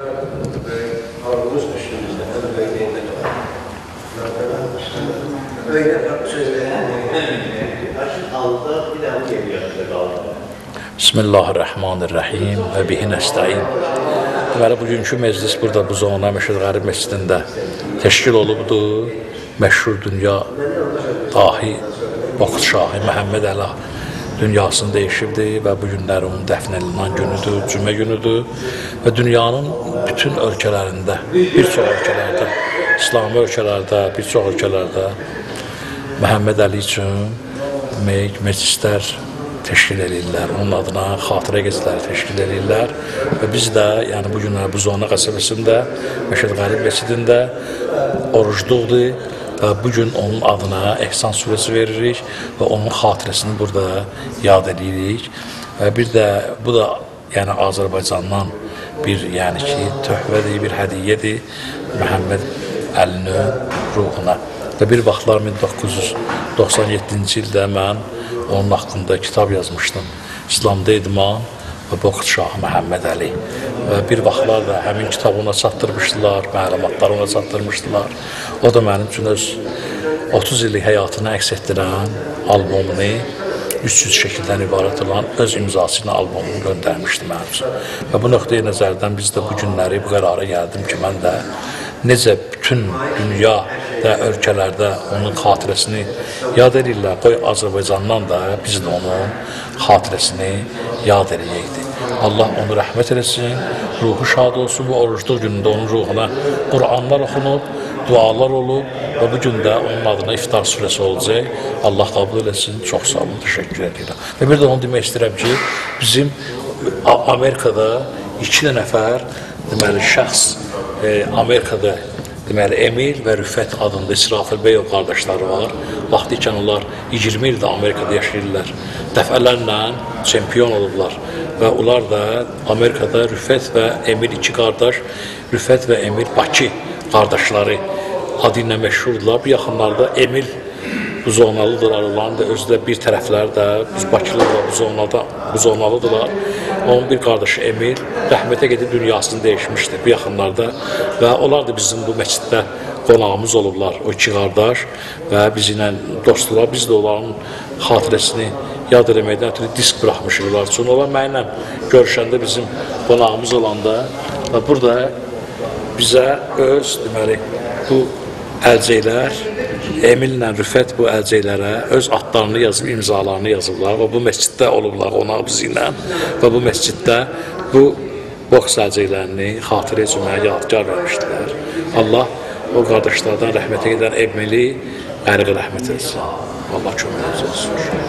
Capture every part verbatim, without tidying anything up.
Arzumuz üstümüzde, hem böyleğinde de var. Böyle sözleyen açık aldı, bir daha geliyor kaldı. Bismillahirrahmanirrahim və bihi nəstəin. Deməli, bugünkü meclis burada bu zona Məşhur Qərib məscidində təşkil olubdur. Məşhur dünya dahi Boks şahı Məhəmməd Əli dünyasını dəyişibdir və bu günləri onun dəfn edilən günüdür, cümə günüdür və dünyanın bütün ölkələrində, bir çox ölkələrdə, İslami ölkələrdə, bir çox ölkələrdə Məhəmməd Əli üçün meclislər təşkil edirlər, onun adına xatirə gecələri təşkil edirlər və biz də, yəni bu günlər bu zona qəsəbəsində, Məşhur Qərib məscidində orucluqdur və bugün onun adına Ehsan surəsi veririk və onun xatirəsini burada yad edirik və bir də bu da yəni Azərbaycandan bir yəni ki töhvədir, bir hədiyyədir Məhəmməd Əlinin ruhuna və bir vaxtlar min doqquz yüz doxsan yeddinci ildə mən onun haqqında kitab yazmışdım. İslamda idman və Boks şahı Məhəmməd Əli. Və bir vaxtlar da həmin kitabı ona çatdırmışdılar, məlumatları ona çatdırmışdılar. O da mənim üçün öz otuz illik həyatını əks etdirən albomunu üç yüz şəkildən ibarət olan öz imzası ilə albomunu göndərmişdi mənim üçün. Və bu nöqteyi nəzərdən biz də bu günləri bu qərara gəldim ki, mən də necə bütün dünya və ölkələrdə onun xatirəsini yad edirlər. Qoy Azərbaycandan da biz də onun xatirəsini yad edəcəkdir. Allah onu rəhmət eləsin, ruhu şad olsun. Bu orucluq günündə onun ruhuna Qur'anlar oxunub, dualar olub və bu gündə onun adına İftar surəsi olacaq. Allah qəbul eləsin. Çox sağ olun, təşəkkür edirəm. Və bir də onu demək istəyirəm ki, bizim Amerikada iki nəfər deməli şəxs e, Amerikada deməli Emil və Rüfət adında İsrafil Beyov qardaşları var. Vaxtı ikən onlar iyirmi ildə Amerikada yaşayırlar. Dəfələrlə çempion olublar və onlar da Amerikada Rüfət və Emil iki qardaş, Rüfət və Emil Bakı qardaşları adı ilə məşhurdular. Bu yaxınlarda Emil bu zonalıdır, aralarında da özü də bir tərəfləri də biz Bakılıdırlar, bu zonada bu zonalıdırlar. Onun bir qardaşı Emil rəhmətə gedib dünyasını dəyişmişdir bu yaxınlarda və onlar da bizim bu məsciddə qonağımız olublar, o iki qardaş və bizimlə dostlar. Biz də onların xatirəsini yad eləməkdən ötürü disk buraxmışıq onlar üçün. Onlar mənimlə görüşəndə bizim qonağımız olanda və burada bizə öz deməli bu əlcəklər Emillə Rüfət bu əlcəklərə öz adlarını yazıb, imzalarını yazıblar və bu məsciddə olublar qonaq bizi ilə və bu məsciddə bu boks əlcəklərini xatirə cüməyə yadgar vermişdilər. Allah o qardaşlardan rəhmətə gedən Emili qəriqə rəhmət etsin. Allah köməyiniz olsun.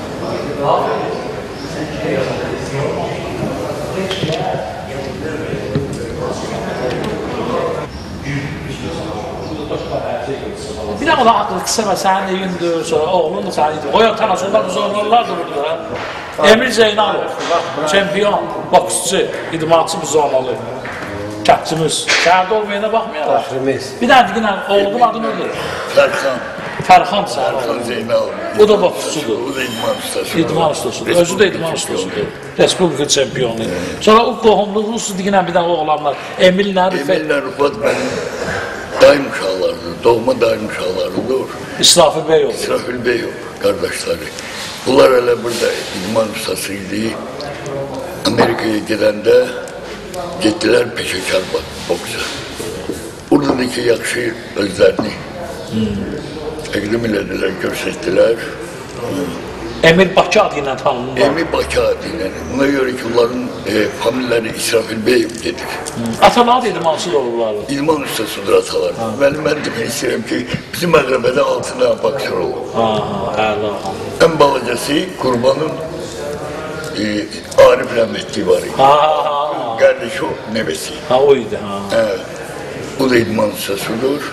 Bir de ona akıl kısa ve sen de gündür, sonra oğlun da sen de. O ya tanışırlar, biz onlarlar da burada. Emir Zeynalov, çempiyon, boksçu, idmançı bu zonalı. Kətçimiz. Şəhərdə olmayana baxmayarlar. Fahrimiz. Bir dənə digən oğlunun adı nədir? Fərxan. Fərxan səhər Fərxan Zeynalov. O da boksçudur. O da idman ustası. İdman ustasudur. Özü də idman ustasudur. Respublika çempionu. Sonra o qohumluğu usta digən bir dənə oğlanlar. Emillə Rüfət. Emillə Rüfət mənim daim uşaqlarıdır, doğma daim uşaqlarıdır. İsrafil Beyov. İsrafil Beyov qardaşları. Bunlar elə burada idman ustası idi. Amerikaya gedəndə getdilər peşəkar boksa. Oradakı yaxşı özlərini təqdim elədilər, göstərdilər. Emil Bakı adı ilə tanınırlar. Emil Bakı adı ilə. Buna görə ki, onların e, famililəri İsrafil Beyov gedir. Atalar da idmansız olurlar. İdman ustasıdır atalar. Mən, mən demək istəyirəm ki, bizim məqrəbədə altına boksör olur. Əla. Ən balacası Qurbanın e, Arif rəhmətli var idi. Qardaşı o, nəvəsi. Ha, o idi. Hə, o da idman ustasıdır.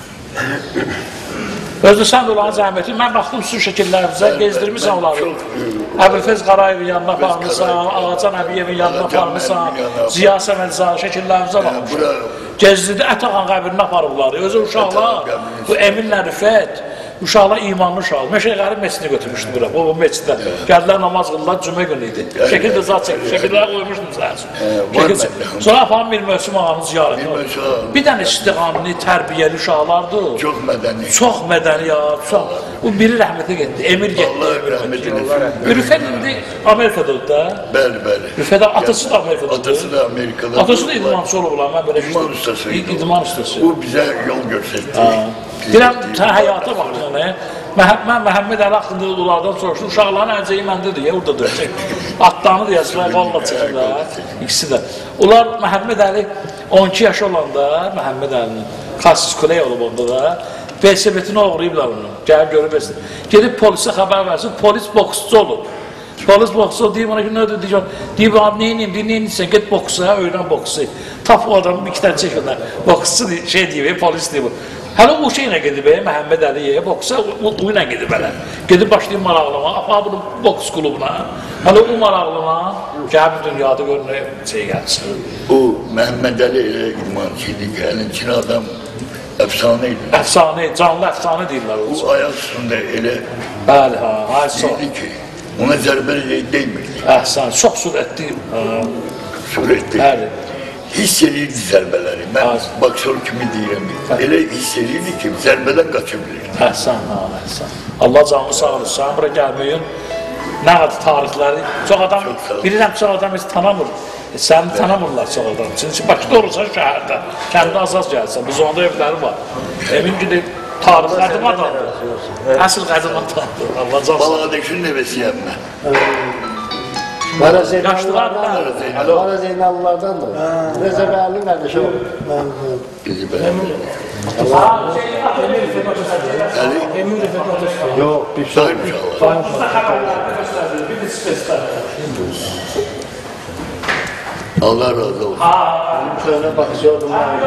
Özdə sən də olan zəhməti, mən baxdım su şəkillərimizə, gezdirmişsən onları. Əbülfəz Qarayevin yanına aparmışsan, Ağacan Əbiyevin yanına aparmışsan, Ziya Səmədzadə şəkillərimizə baxmışsan. Gezdirdi, Ət Ağan qəbirinə aparıblar. Özü uşaqlar, bu Eminlə Rüfət uşaqlar imanlı uşaqlar. Meşəqəri meçidini götürmüşdü bura, o meçiddə. Gəldilər namaz qıldılar, cümə günü idi. Şəkil də zat çəkmiş, şəkilləri qoymuşdum səhər. Sonra aparım bir Möhsüm ağanın ziyarəti var. Bir dənə istiqamlı, tərbiyəli uşaqlardır. Çox mədəni. Çox mədəni ya, çox. O biri rəhmətə getdi, Emir getdi. Rüfət indi Amerikadadır da. Bəli, bəli. Rüfət atası da Amerikadadır. Atası da Amerikada. Atası da idmançı olublar, mən belə İdman ustasıydı. İdman ustası. O bizə yol göstərdi. Deyirəm, sən həyata bax, yəni. Mən Məhəmməd Əli haqqında onlardan soruşdum, uşaqların əlcəyi məndedir, ya, orada döyəcək. Atlarını deyəcəklər, qalla çəkirlər, ikisi də. Onlar Məhəmməd Əli on iki yaş olanda, Məhəmməd Əlinin Xasis Kuley olub onda da, velosipedini oğrayıblar onu, gəlib görüb etsin. Gedib polisə xəbər versin, polis boksçu olub. Polis boksçu deyib ona ki, nə ödür, deyib, neyiniyim, deyib, neyiniysən, get boksa, öyrən boksu. Tap o adamı bir iki tane çəkirlər, boksçu şey deyib, polis deyib. Hələ o şeylə gedib, Məhəmməd Əliyə, boksa o ilə gedib hələ. Gedib başlayıb maraqlama, apaq bunu boks klubuna. Hələ o maraqlama, gəlib dünyada görünür, şey gəlsin. O, Məhəmməd Əli elə idmançıydı ki, həlinçin adam əfsanə idi. Əfsanə, canlı əfsanə deyirlər o. O ayaq üstündə elə Bəli, ha, hayır, idi ki, ona zərbəli deymirdi. Əhsən, çox sürətli. Sürətli. Bəli. Hiss edirdi zərbələri. Mən boksör kimi deyirəm. Elə hiss edirdi ki, zərbədən qaça bilir. Əhsən, ha, əhsən. Allah canlı sağ olsun, sən bura gəlməyin. Nə qədər tarixləri, çox adam, bilirəm çox adam heç tanımır. Səni tanımırlar çox adam. Çünki Bakıda olursan şəhərdə, kəndə azaz gəlsən, bu zonda evləri var. Emin ki, tarix qədim adamdır. Əsl qədim adamdır. Allah canlı sağ olsun. Baladeşin nəvəsiyəm mən. Qara Zeynallardandır. Rəzə Bəyəlinin qardaşı olur. Rəzə Bəyəlinin. Emin Rəfət Atatürk. Yox, bir şey. Saymış Allah. Allah razı olsun. Şöyle bakıyordum.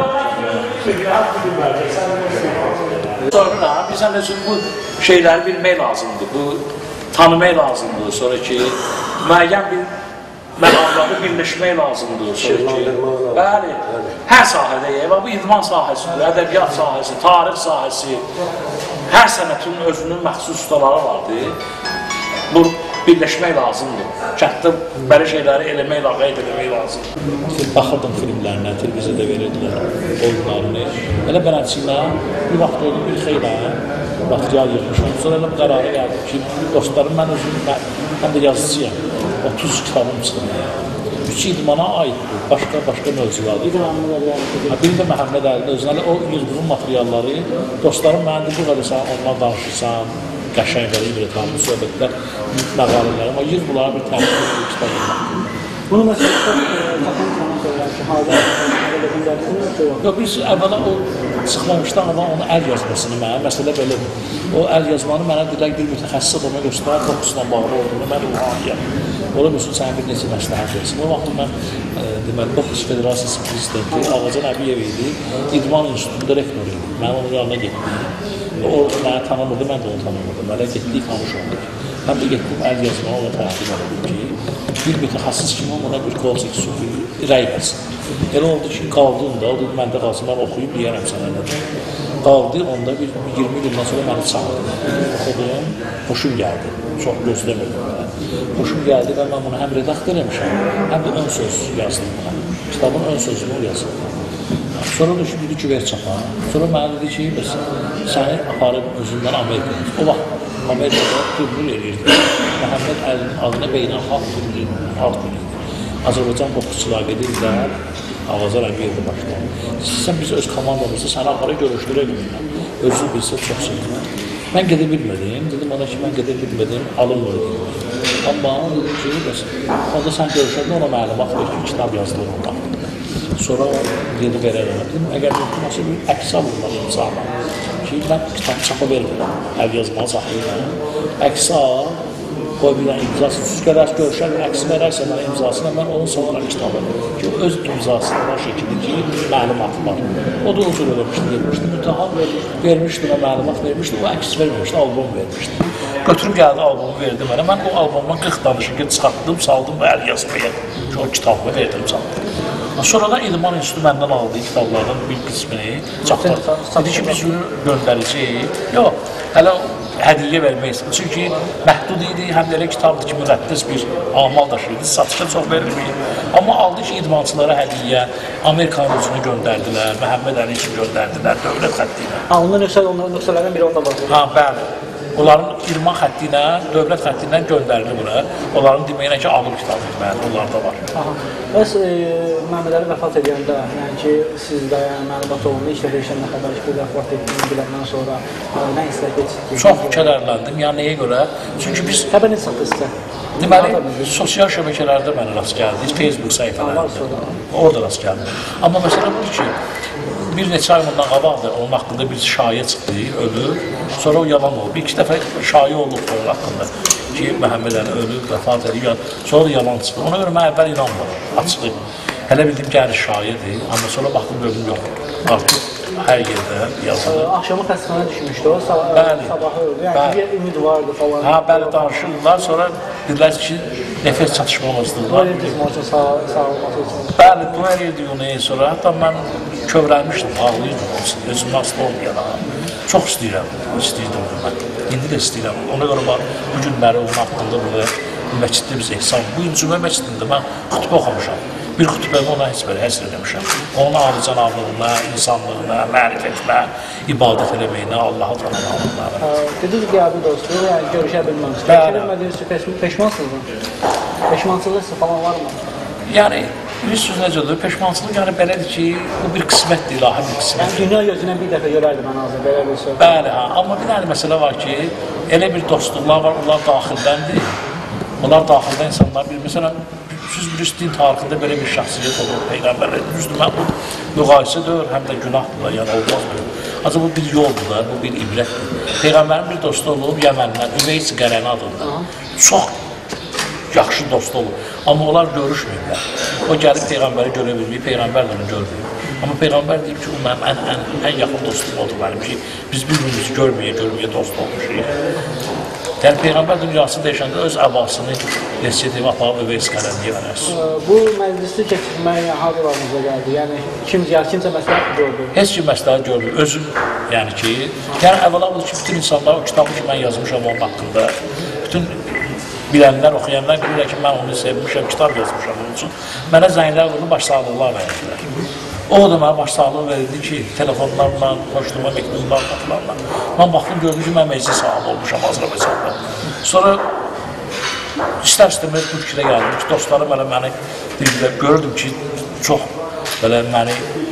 Sonra bizə üçün bu şeyləri bilmək lazımdır, bu tanımaq lazımdır, sonra ki, müəyyən bir məqamları birləşmək lazımdır, sonra ki, bəli, hər sahədə, bu idman sahəsidir, ədəbiyyat sahəsi, tarix sahəsi, hər sənətin özünün məxsus ustaları vardır, bu birləşmək lazımdır, kənddə belə şeyləri eləmək, qeyd eləmək lazımdır. Baxırdım filmlərinə, televiziyada verirdilər oyunlarını, elə bələnçiylə bir vaxt oldu, bir xeylə, material yığmışam, sonra elə bir qərarı gəldim ki, dostlarım, mən özüm, həm də yazıcıyam, otuz kitabım çıxdım. Üç idmana aiddir, başqa-başqa mövzulardır. Bir də Məhəmməd Əlinin özünə, o yığdığım materialları, dostlarım, məndir, bu qədər sən ondan danışırsan, qəşəng və ibrətən bu söhbətlər, məqalələr, amma yığ bunlara bir təhlil bir kitab olmaq. Bunu məsələn, tapan kanal söylər ki, halda Yox, biz əvvəla o çıxmamışdan amma onun əl yazmasını mənə, məsələ belədir. O əl yazmanı mənə dedilər, bir mütəxəssis adama göstərər, boksla bağlı olduğunu, mən ruhaniyəm. Ola bilsin, sənə bir neçə məsləhət versin. O vaxt mən, deməli, Boks Federasiyası prezidenti Ağacan Əbiyev idi, İdman İnstitutunun rektoru idi. Mən onun yanına getdim. O mənə tanımırdı, mən də onu tanımırdım. Mənə getdik, tanış olduk. Həm də getdim, əl yazmanı ona təqdim edim ki, bir mütəxəssis kimi ona bir kol çəksin ki, rəy versin. Elə oldu ki, qaldım da, o dedi, məndə qalsın, mən oxuyub deyərəm sənə nədir. Qaldı, onda bir iyirmi ildən sonra məni çağırdım. Oxudum, xoşum gəldi, çox gözləmirdim mənə. Xoşum gəldi və mən bunu həm redaktör eləmişəm, həm də ön söz yazdım buna. Kitabın ön sözünü yazdım. Sonra da ki, dedi ki, ver çapa. Sonra mənə dedi ki, səni aparıb özündən Amerikaya. O vaxt Amerikada turnir edirdi. Məhəmməd Əlinin adına beynəlxalq turnir, xalq turnir. Azərbaycan boksçular gedirlər, Ağazar Əbiyevdə başlayır. Sən biz öz komandamızda səni aparı görüşdürə bilmirəm. Özü bilsə çox sevdim. Mən gedə bilmədim, dedim ona ki, mən gedə bilmədim, alınmır dedim. Amma dedim ki, onda sən görüşəndə ona məlumat ver ki, kitab yazılır onun haqqında. Sonra dedi verərəm. Dedim, əgər mümkünsə bir əks alırlar imzala ki, mən kitab çapa vermirəm, əl yazmalı saxlayıram. Əks al, qoy bir dənə imzası, süz qədər görüşər, əksi verərsə mənə imzasına, mən onun salaram kitabı ki, öz imzasına var şəkildir ki, məlumatı var. O da o cür eləmişdi, gelmişdi, mütəhal vermişdi, ona məlumat vermişdi, o əks vermişdi, album vermişdi. Götürüb gəldi, albumu verdi mənə, mən o albumdan qırx danışıqı çıxartdım, saldım və əl yazmaya ki, o kitabı verdim, saldım. Sonradan İdman İnstitutu məndən aldığı kitablardan bir qismini çatdırdı. Dedi ki, biz bunu göndərəcəyik. Yox, hələ hədiyyə vermək istəyir. Çünki məhdud idi, həm də elə kitabdır ki, müqəddəs bir amal daşıyırdı, satışa çox verilməyir. Amma aldı ki, idmançılara hədiyyə, Amerikanın özünü göndərdilər, Məhəmməd Əli üçün göndərdilər, dövlət xətti ilə. Ha, onun nüsxələrdən biri onda var. Ha, bəli. Onların idman xətti ilə, dövlət xətti ilə göndərilir bura. Onların deməyinə ki, ağır kitabdır, bəli, onlarda var. Aha. Bəs e, Məhəmməd Əli vəfat edəndə, yəni ki, sizdə yəni, məlumat olundu, ilk dəfə işləmə xəbər ki, vəfat etdiyini biləndən sonra e, nə istəyək etdik? Çox kədərləndim, yəni nəyə görə? Çünki biz... Xəbər necə çatdı sizə? Deməli, sosial şəbəkələrdə mənə rast gəldi, Facebook səhifələrində, orada rast gəldi. Amma məsələ budur ki, bir neçə ay bundan qabaqdır, onun haqqında bir şayə çıxdı, ölür, sonra o yalan oldu. Bir iki dəfə şayə olub onun haqqında ki, Məhəmməd Əli ölür, vəfat edir, sonra da yalan çıxdı. Ona görə mən əvvəl inanmadım, açığı. Hələ bildim ki, əri şayədir, amma sonra baxdım, gördüm, yox. Artıq hər yerdə yazılır. Axşamı xəstəxanaya düşmüşdü o, sabahı öldü, yəni bir ümid vardı falan. Ha, bəli, danışırdılar, sonra dedilər ki, nəfəs çatışmamızdılar. Dua edirdik üçün, sağolması üçün. Bəli, dua edirdik onu, sonra hətta mən kövrəlmişdim, ağlayırdım, özümdən asılı olmayana. Çox istəyirəm, istəyirdim mən. İndi də istəyirəm. Ona görə bax, bu günləri onun haqqında burada məsciddə biz ehsan. Bu gün cümə məscidində mən xütbə oxumuşam. Bir xütbəmi ona heç belə həsr eləmişəm. Onun alicənabılığına, insanlığına, mərifətinə, ibadət eləməyinə, Allah'a tanımağına. Dediniz ki, abi dostluq, yəni görüşə bilməmişsiniz. Görüşə bilmədiyiniz üçün peşmansınız. Peşmansınız falan var mı? Yəni, bir söz necədir? Peşmançılıq yəni belədir ki, bu bir qismətdir, ilahi bir qismət. Yəni, dünya gözünə bir dəfə görərdim mən hazır, belə bir söz. Bəli, ha. Amma bir dənə məsələ var ki, elə bir dostluqlar var, onlar daxildəndir. Onlar daxildə insanlar bir, məsələn, siz bilirsiniz, din tarixində belə bir şəxsiyyət olur, Peyğəmbərlər. Düzdür, mən bu müqayisə deyil, həm də günahdır, yəni olmaz deyil. Ancaq bu bir yoldur da, bu bir ibrətdir. Peyğəmbərin bir dostu olub, Yəməndən, Üveys Qərəni adında. Çox yaxşı dost olub, amma onlar görüşməyiblər. O gəlib Peyğəmbəri görə bilməyib, Peyğəmbər də onu görməyib. Amma Peyğəmbər deyib ki, o mənim ən, ən, ən yaxın dostum oldu mənim ki, biz bir-birimizi görməyə, görməyə dost olmuşuq. Yəni, Peyğəmbər dünyası dəyişəndə öz əbasını nesiyetimi aparıb Üveys Qərəniyə verərsin. Bu məclisi keçirmək harlarınıza gəldi? Yəni, kimcə, kimcə məsləhət gördü? Heç kim məsləhət gördü. Özüm, yəni ki, yəni əvvəla budur ki, bütün insanlar o kitabı ki, mən yazmışam onun haqqında, bütün bilənlər, oxuyanlar bilirlər ki, mən onu sevmişəm, kitab yazmışam onun üçün. Mənə zənglər vurdu, başsağlıqlar verdilər. O da mənə başsağlığı verildi ki, telefonlarla, poçtuma, mektublarla, qatılarla. Mən baxdım, gördüm ki, mən meclis sahibi olmuşam Azərbaycanda. Sonra istər-istəməz bu fikrə gəldim ki, dostlarım elə məni dedilər, gördüm ki, çox belə məni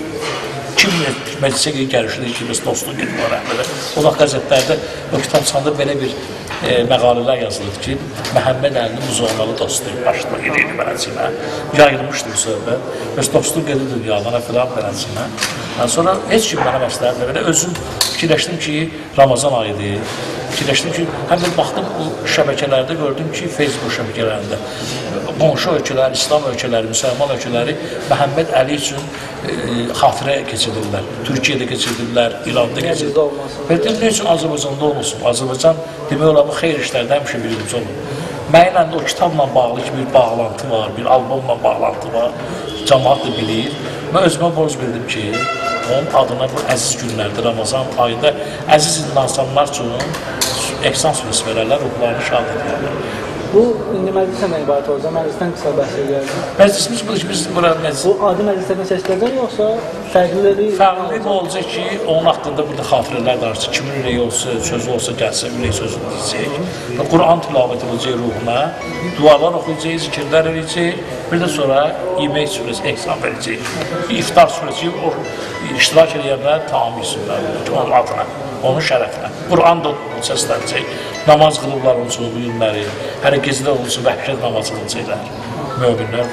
kim məclisə gəlişdir ki, biz dostluq edin var əhmədə. O da qəzetlərdə, o kitabçanda belə bir e, məqalələr yazılır ki, Məhəmməd Əlinin muzornalı dostluq başlıq edirdi mənəsinə. Yayılmışdı bu söhbət. Biz dostluq edir dünyadan, filan mənəsinə. Sonra heç kim mənə məsləhət vermədi. Özüm fikirləşdim ki, Ramazan ayıdır. Fikirləşdim ki, həm də baxdım bu şəbəkələrdə gördüm ki, Facebook şəbəkələrində qonşu ölkələri, İslam ölkələri, müsəlman ölkələri Məhəmməd Əli üçün e, xatirə keçirdirlər. Türkiyədə keçirdirlər, İranda keçirdirlər. Pərdəm, nə üçün Azərbaycanda olmasın? Azərbaycan demək olar bu xeyr işlərdə həmişə birinci olur. Mənlə o kitabla bağlı ki, bir bağlantı var, bir albomla bağlantı var. Cəmaat da bilir. Mən özümə borc bildim ki, onun adına bu əziz günlərdə, Ramazan ayında əziz insanlar üçün ehsan surəsi verərlər, ruhlarını şad edirlər. Bu, indi məclisə nə ibarət olacaq? Məclisdən qısa bəhs edəcək. Məclisimiz budur ki, biz bura məclis... Bu, adi məclislərdən seçiləcək, yoxsa fərqliləri... Fərqli bu olacaq ki, onun haqqında burada xatirələr danışacaq. Kimin ürəyi olsa, sözü olsa, gəlsə, ürək sözünü deyəcək. Quran tilavət edəcək ruhuna, dualar oxuyacaq, zikirlər edəcək, bir də sonra yemək surəsi, ehsan verəcək. İftar surəsi, o iştirak edənlər tamam yesinlər, onun adına, onun şərəfinə. Quran da səslənəcək. Namaz qılıblar olsun bu günləri, hələ gecələr olsun, vəhşət namazı qılacaqlar, möminlər.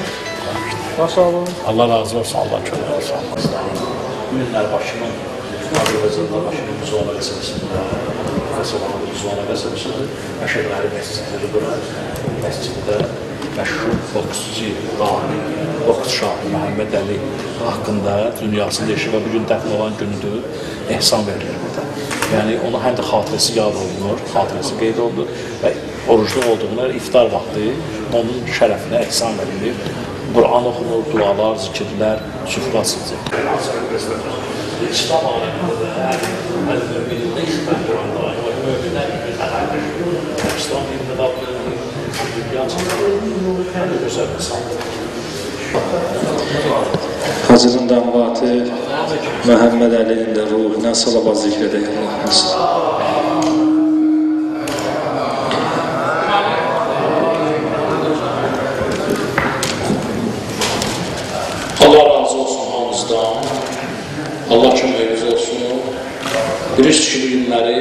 Başa olun. Allah razı olsun, Allah kömək olsun. Bu günlər başımın, Azərbaycanda başımın Müzona qəsəbəsində, Qəsəbanın Müzona qəsəbəsidir, Məşədləri məscidləri bura, məsciddə məşhur boksçu, dahi, boks şahı Məhəmməd Əli haqqında dünyasında yaşayıb və bugün dəfn olan günüdür, ehsan verilir burada. Yəni, ona həm də xatirəsi yad olunur, xatirəsi qeyd olunur və orucluq olduğuna iftar vaxtı onun şərəfinə ehsan verilir. Quran oxunur, dualar, zikirlər, süfra silcək. İslam aləmində də hər müminində işbət Quran dair. İslam dinində qaldı, dünya çəmpionu gözəl insandır. Hacının dəmvatı Məhəmməd Əlinin də ruhuna salavat zikr edək Allah'ımız. Allah razı olsun hamımızdan. Allah köməyimiz olsun. Bilirsiniz ki, bu günləri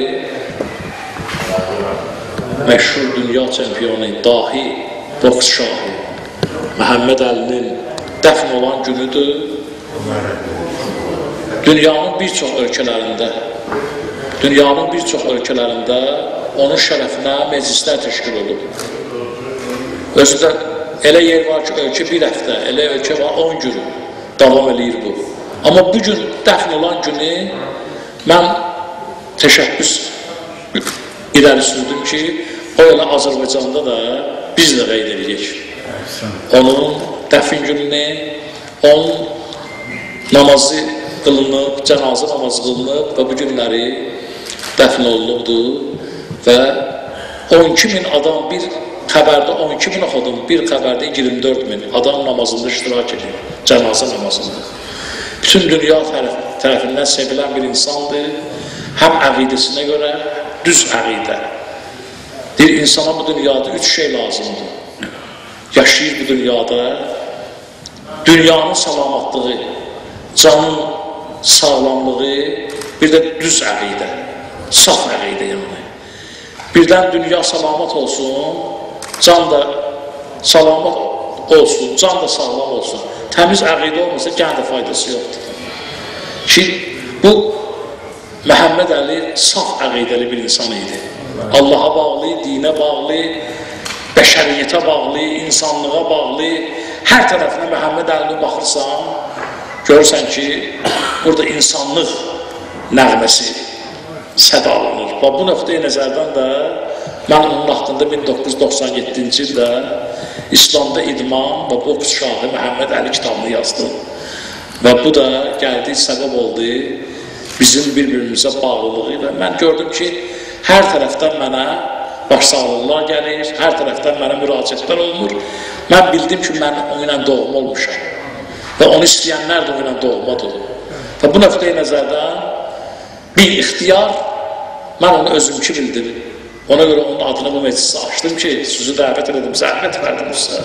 məşhur dünya çempionu, dahi boks şahı Məhəmməd Əlinin dəfn olan günüdür. Dünyanın bir çox ölkələrində, dünyanın bir çox ölkələrində onun şərəfinə meclislər təşkil olub. Özü də elə yer var ki, ölkə bir həftə, elə ölkə var on gün davam edir bu. Amma bu gün dəfn olan günü mən təşəbbüs irəli sürdüm ki, o elə Azərbaycanda da biz də qeyd edək. Onun dəfn gününü, onun namazı qılınıb, cənazə namazı qılınıb və bu günləri dəfn olunubdur və on iki min adam bir xəbərdə on iki min oxudum, bir xəbərdə iyirmi dörd min adam namazında iştirak edir, cənazə namazında. Bütün dünya tərəf, tərəfindən sevilən bir insandır, həm əqidəsinə görə, düz əqidə. Bir insana bu dünyada üç şey lazımdır. Yaşayır bu dünyada, dünyanın salamatlığı, canın sağlamlığı, bir də düz əqidə, saf əqidə yəni. Birdən dünya salamat olsun, can da salamat olsun, can da sağlam olsun. Təmiz əqidə olmasa, gən də faydası yoxdur. Ki, bu Məhəmməd Əli saf əqidəli bir insan idi. Allaha bağlı, dinə bağlı, bəşəriyyətə bağlı, insanlığa bağlı, hər tərəfinə Məhəmməd Əlini baxırsan, görürsən ki, burada insanlıq nəğməsi sədalanır. Və bu nöqtəyə nəzərdən də mən onun haqqında min doqquz yüz doxsan yeddinci ildə İslamda idman və boks şahı Məhəmməd Əli kitabını yazdım. Və bu da gəldi, səbəb oldu bizim bir-birimizə bağlılığı və mən gördüm ki, hər tərəfdən mənə başsağlıqlar gəlir, hər tərəfdən mənə müraciətlər olunur. Mən bildim ki, mən onunla doğma olmuşam və onu istəyənlər də onunla doğmadır. Və bu nöqtəyə nəzərdən bir ixtiyar, mən onu özümki bildim. Ona görə onun adını bu meclisi açdım ki, sizi dəvət ededim, zəhmət verdim sizə.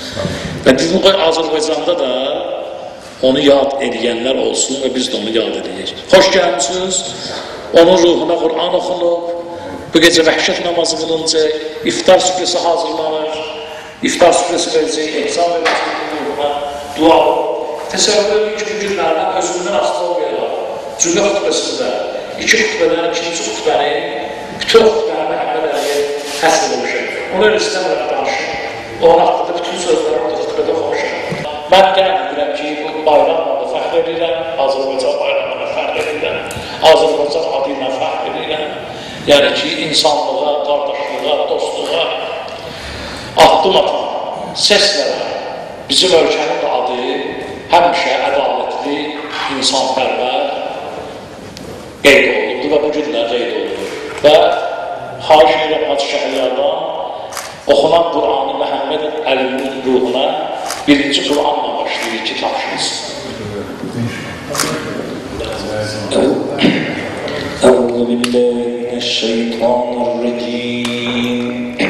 Və dedim, qoy Azərbaycanda da onu yad edənlər olsun və biz də onu yad edəyik. Xoş gəlmişsiniz, onun ruhuna Qur'an oxunub, bu gecə vəhşət namazı qılınacaq, iftar süfrəsi hazırlanır, iftar süfrəsi verəcək, ehsan verəcək ruhuna, dua olun. Təsəvvür edin ki, bu günlərdən özümdən asılı olmayalım. Cümlə xütbəsində iki xütbədən, ikinci xütbəni, bütün xütbəni Məhəmməd Əliyə həsr olmuşam. Onu elə istəmirəm danışım. Onun haqqında bütün sözləri orada xütbədə oxumuşam. Mən qeyd edirəm ki, bu bayramla da fəxr edirəm, Azərbaycan bayramına fəxr edirəm, Azərbaycan adı ilə fəxr edirəm. Yəni ki, insanlığa, qardaşlığa, dostluğa addım atan səslərə bizim ölkənin də adı həmişə ədalətli, insanpərvər qeyd olundu və bu günlər qeyd olundu. Və xahiş edirəm Hacı Şəhərlərdən oxunan Qur'anı Məhəmməd Əlinin ruhuna birinci Qur'anla başlayır ki, tapşırırsın. Əvvəl billahiminəşşeytanirracim.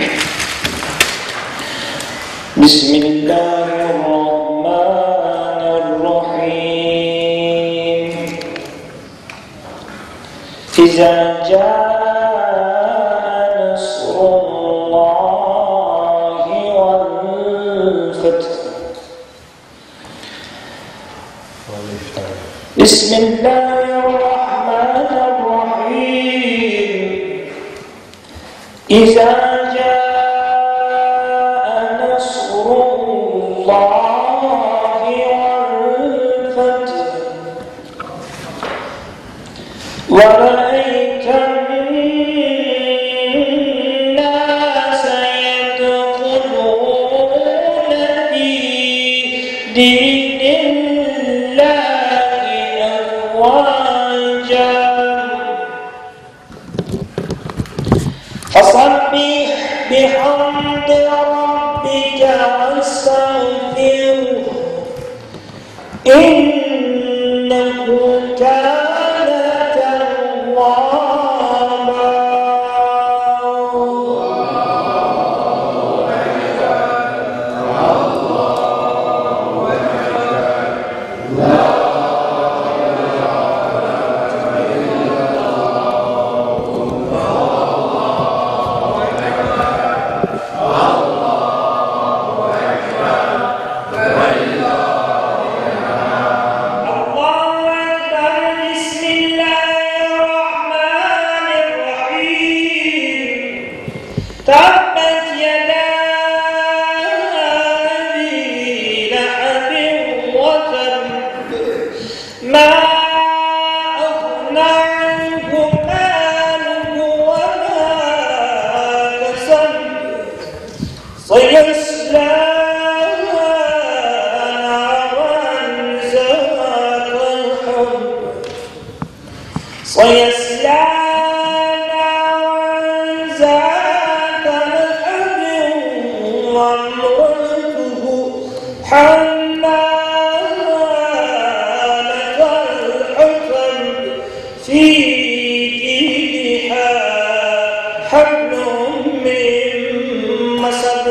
Bismillahirrahmanirrahim. İzə cəə nəsrullahi vəl-fəth. Bismillahirrahmanirrahim. İzə cəə nəsrullahi vəl-fəth. وَرَأَيْتَ النَّاسَ يَدْخُلُونَ فِي دِينِ اللَّهِ أَفْوَاجًا فَسَبِّحْ وأستغفره إنه كان توابا. تبت يدا أبي لهب وتب ما أغنى عنه ماله وما كسب سيصلى نارا ذات لهب سيصلى وامرأته حمالة الحطب في جيدها حبل من مسد.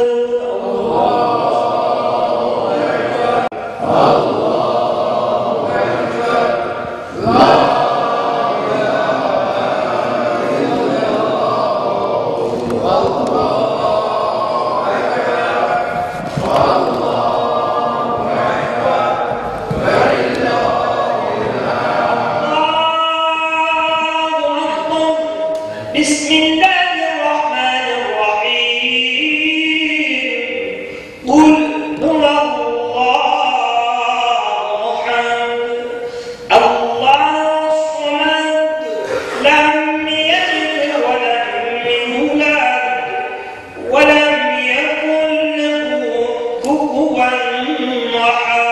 بسم الله الرحمن الرحيم قل هو الله أحد الله الصمد لم يلد ولم يولد ولم يكن له كفوا أحد.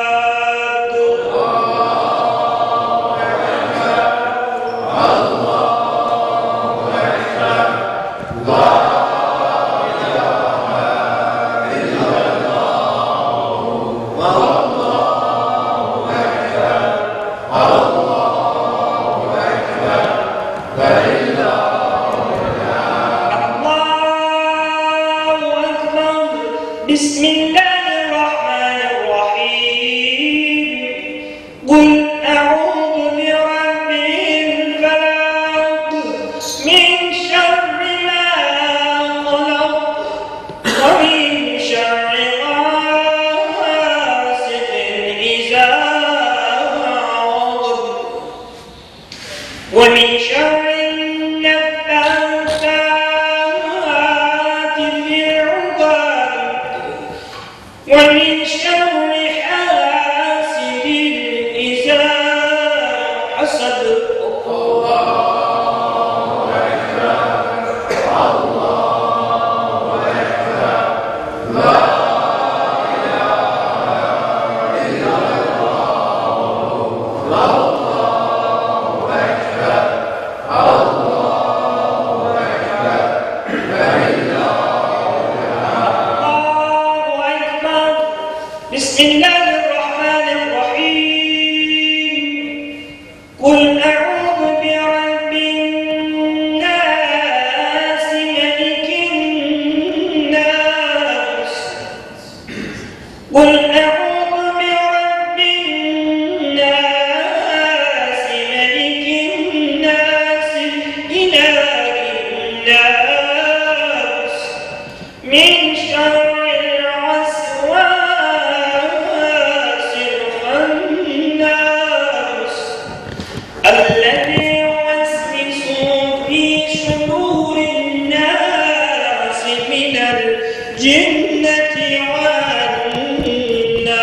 بسم الله الرحمن الرحيم قل أعوذ برب الفلق من شر ما خلق ومن شر غاسق إذا وقب ومن شر النفاثات في العقد ومن شر حاسد إذا حسد. الله أكبر الله أكبر لا إله إلا الله الله أكبر الله أكبر لا إله بسم الله الرحمن الرحيم قل أعوذ برب الناس ملك الناس قل أعوذ برب الناس ملك الناس إله الناس من شر الذي يوسوس في صدور الناس من الجنة والناس.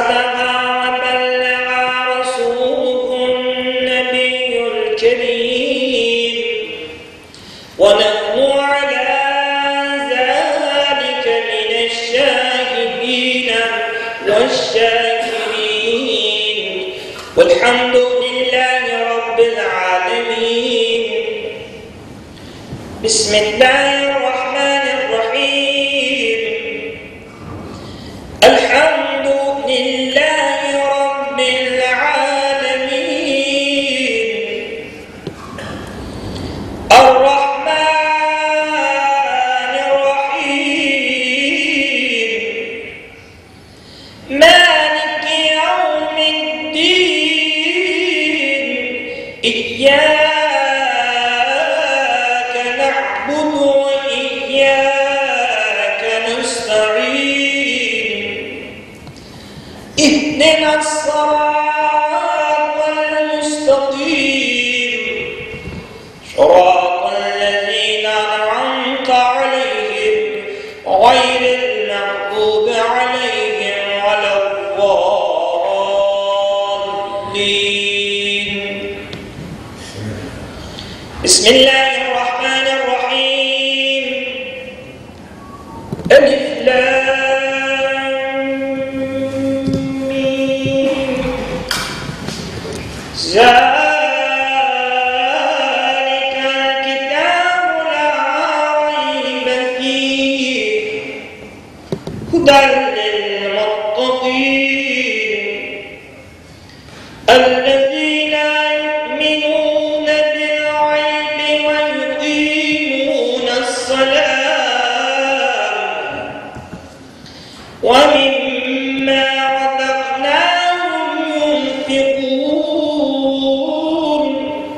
صدق وبلغ رسوله النبي الكريم ونحن على ذلك من الشاهدين والشاكرين والحمد لله رب العالمين. بسم الله الرحمن الرحيم. الحمد لله رب العالمين الرحمن الرحيم مالك يوم الدين إياك نعبد وإياك نستعين اهدنا الصراط المستقيم صراط الذين أنعمت عليهم غير المغضوب عليهم ولا الضالين. بسم الله الرحمن الرحيم. ألف لام ميم ذلك الكتاب لا ريب فيه هدى للمتقين الذين يؤمنون بالغيب ويقيمون الصلاة ومما رزقناهم ينفقون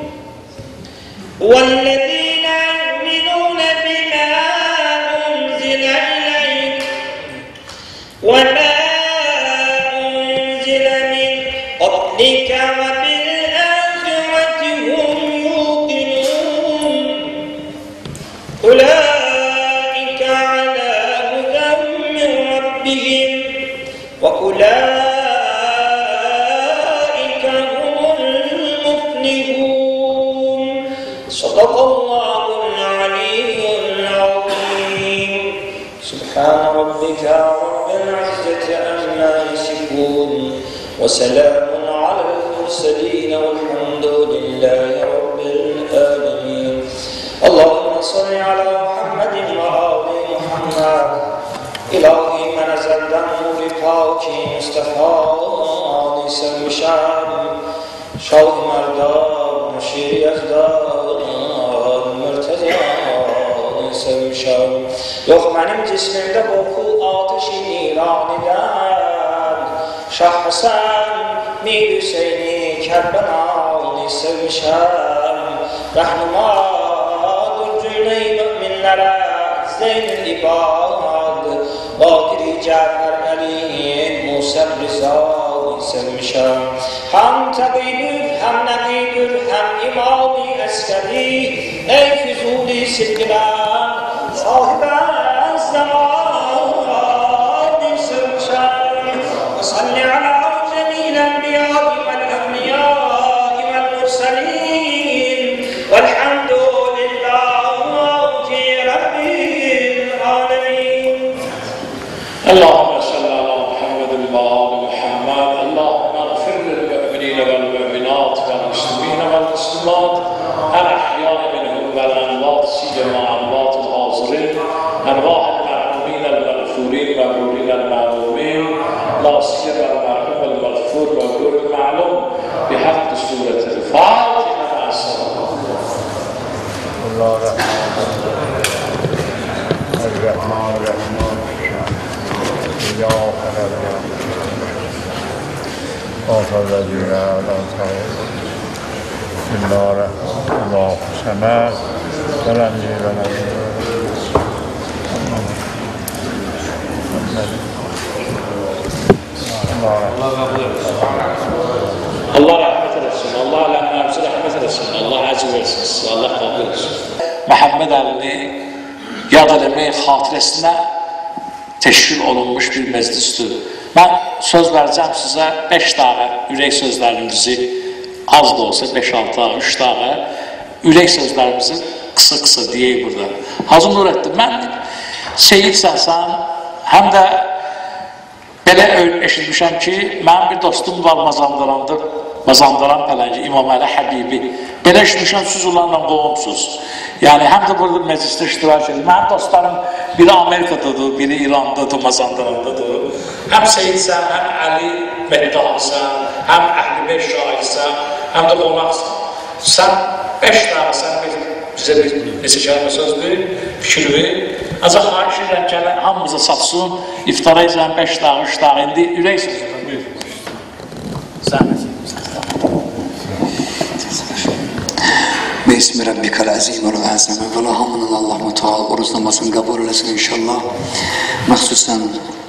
والذين يؤمنون بما أنزل إليك وما أنزل من قبلك وبالآخرة هم يوقنون أولئك على هدى من ربهم وأولئك هم المفلحون. صدق الله العلي العظيم. سبحان ربك رب العزة عما يصفون وسلام على المرسلين والحمد لله رب العالمين. اللهم صل على محمد وآل محمد. إلهي من نزل دمه بپاک مصطفى نیسم شام شاه مردان شیر یزدان مرتضی نیسم شام. Yox mənim cismimdə qoxu ateşi İranidən Şah Həsən Mir Hüseyni Kərbəlani sevmişəm. Rəhnumadır cümlə-i müminlərə Zeyn-ül İbad Baqir-i Cəfər Əli Musa Rizayı sevmişəm. Həm təqidür, həm nəqidür, həm imam-i əskəri Ey Füzuli Sidqilər sahibə zaman sevmişəm. Və salli alə cəmil ənbiya vəl-ənbiya vəl-mursalin vəlhamdülillahi rabbil alemin. اللهم صل على محمد وآل محمد. اللهم اغفر للمؤمنين والمؤمنات والمسلمين والمسلمات الأحياء منهم والأموات سيما أموات الحاضرين أرواح المرحومين المغفورين والمغفورين المعلومين لا سيما المرحوم المغفور والغفور المعلوم بحق سورة الفاتحة مع السلامة. الله الرحمن الرحيم يا خير آخر الذين أنعمت عليهم بسم الله الرحمن الله السماء ولم يولد Allah rahmet eylesin. Allah alemlerimize rahmet eylesin. Allah acı versin. Allah kabul etsin. Muhammed Ali'ni yad eləmək xatirəsinə təşkil olunmuş bir məclisdir. Mən söz verəcəm sizə beş dağı ürək sözlərimizi, az da olsa beş altı dağı, üç dağı ürək sözlərimizi qısa-qısa deyək burada. Hacı Nurəddin, mən Seyidsən sən, həm də belə eşitmişəm ki, mənim bir dostum var Mazandaranda, Mazandaran Pələngi, İmam Əli Həbibi. Belə eşitmişəm, siz onlarla qovumsuz. Yəni, həm də burada məclisdə iştirak edir. Mənim dostlarım biri Amerikadadır, biri İrandadır, Mazandarandadır. Həm Seyidsən, həm Əli Məddahısan, həm Əhli Beş şahidsən, həm də qonaqsan. Sən beş dağısan, bizə bir neçə kəlmə söz ver, fikir ver. Ancaq xahiş edirəm gələn hamımıza satsın, iftara izləyən beş dağı, üç dağı, indi ürək sözündə buyur. Zəhmət. Bismi Rabbikal Azim ve Azam ve la hamdülillah Allahu Teala oruç namazını kabul etsin inşallah. Məxsusən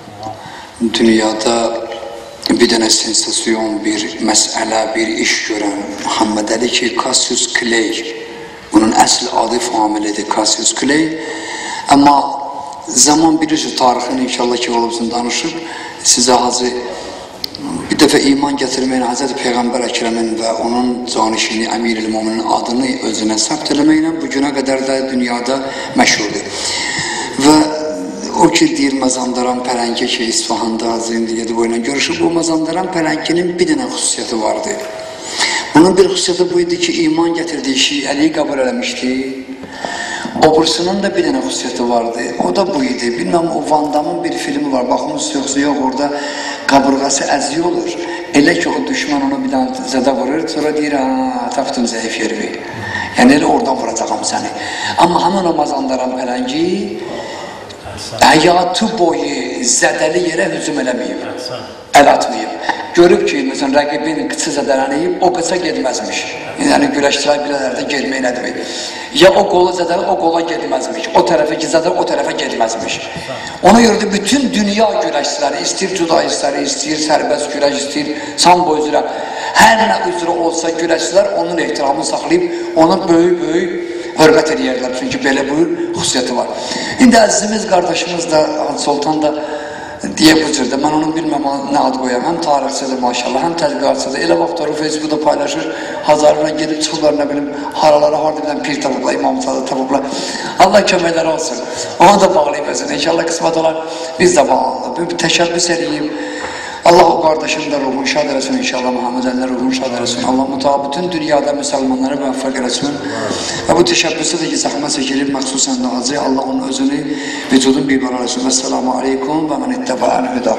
dünyada bir dənə sensasyon, bir məsələ, bir iş görən Muhammed Ali ki, Cassius Clay, bunun əsl adı familidir Cassius Clay. Amma zaman bilirsiniz, tarixini inşallah ki olubsun danışıb, sizə Hacı bir dəfə iman gətirməyin Hazreti Peyğəmbər Əkrəmin və onun canişini Əmir-i Müminin adını özünə səbt eləməklə bu günə qədər də dünyada məşhurdur. Və o ki deyir Mazandaran Pələngi ki İsfahanda zindiyədi boyunca görüşüb, o Mazandaran Pələnginin bir dənə xüsusiyyəti vardı. Bunun bir xüsusiyyəti bu idi ki, iman gətirdiyi şiəliyi qəbul eləmişdi. Obursunun da bir dənə xüsusiyyəti vardı. O da bu idi. Bilməm, o Van Damın bir filmi var. Baxımız yoxsa yox, orada qaburğası əziyi olur. Elə ki, o düşman onu bir dənə zədə vurur. Sonra deyir, haa, tapdım zəif yervi. Yəni, elə oradan vuracaqam səni. Amma həmin o Mazandaran Pələngi həyatı boyu zədəli yerə hücum eləməyib. Əl atmayıb. Görüb ki, məsələn, rəqibin qıçı zədələnəyib, o qıça gedməzmiş. Yəni, güləşdirək bilələrdə gedmək nə demək. Ya o qola zədələ, o qola gedməzmiş. O tərəfə zədələ, o tərəfə gedməzmiş. Ona görə də bütün dünya güləşçiləri, istəyir judaistləri, istəyir sərbəst güləş, istəyir sambo üzrə, hər nə üzrə olsa güləşçilər onun ehtiramını saxlayıb, ona böyük-böyük hörmət edirlər. Çünki belə bu xüsusiyyəti var. İndi əzizimiz, qardaşımız da, Sultan da deyə bu cürdə, mən onu bilməm nə ad qoyam, həm tarixçidir maşallah, həm tədqiqatçıdır, elə vaxtları Facebookda paylaşır, Hazarına gedib çıxırlar, nə bilim, haralara harada bilən pir tapıblar, imamçalı tapıblar, Allah köməkləri olsun, onu da bağlayıb özünə, inşallah qismət olar, biz də bağlanılır, bir təşəbbüs edeyim, Allah o qardaşın da ruhunu şad eləsin inşallah, Muhammed Əlinə ruhunu şad eləsin, Allah mütəab bütün dünyada müsəlmanlara müvəffəq eləsin və bu təşəbbüsü də ki, zəhmət çəkilib, məxsusən də Hacı, Allah onun özünü vücudun bir bana eləsin. Əssəlamu aleykum və mən ittəbəən hüda.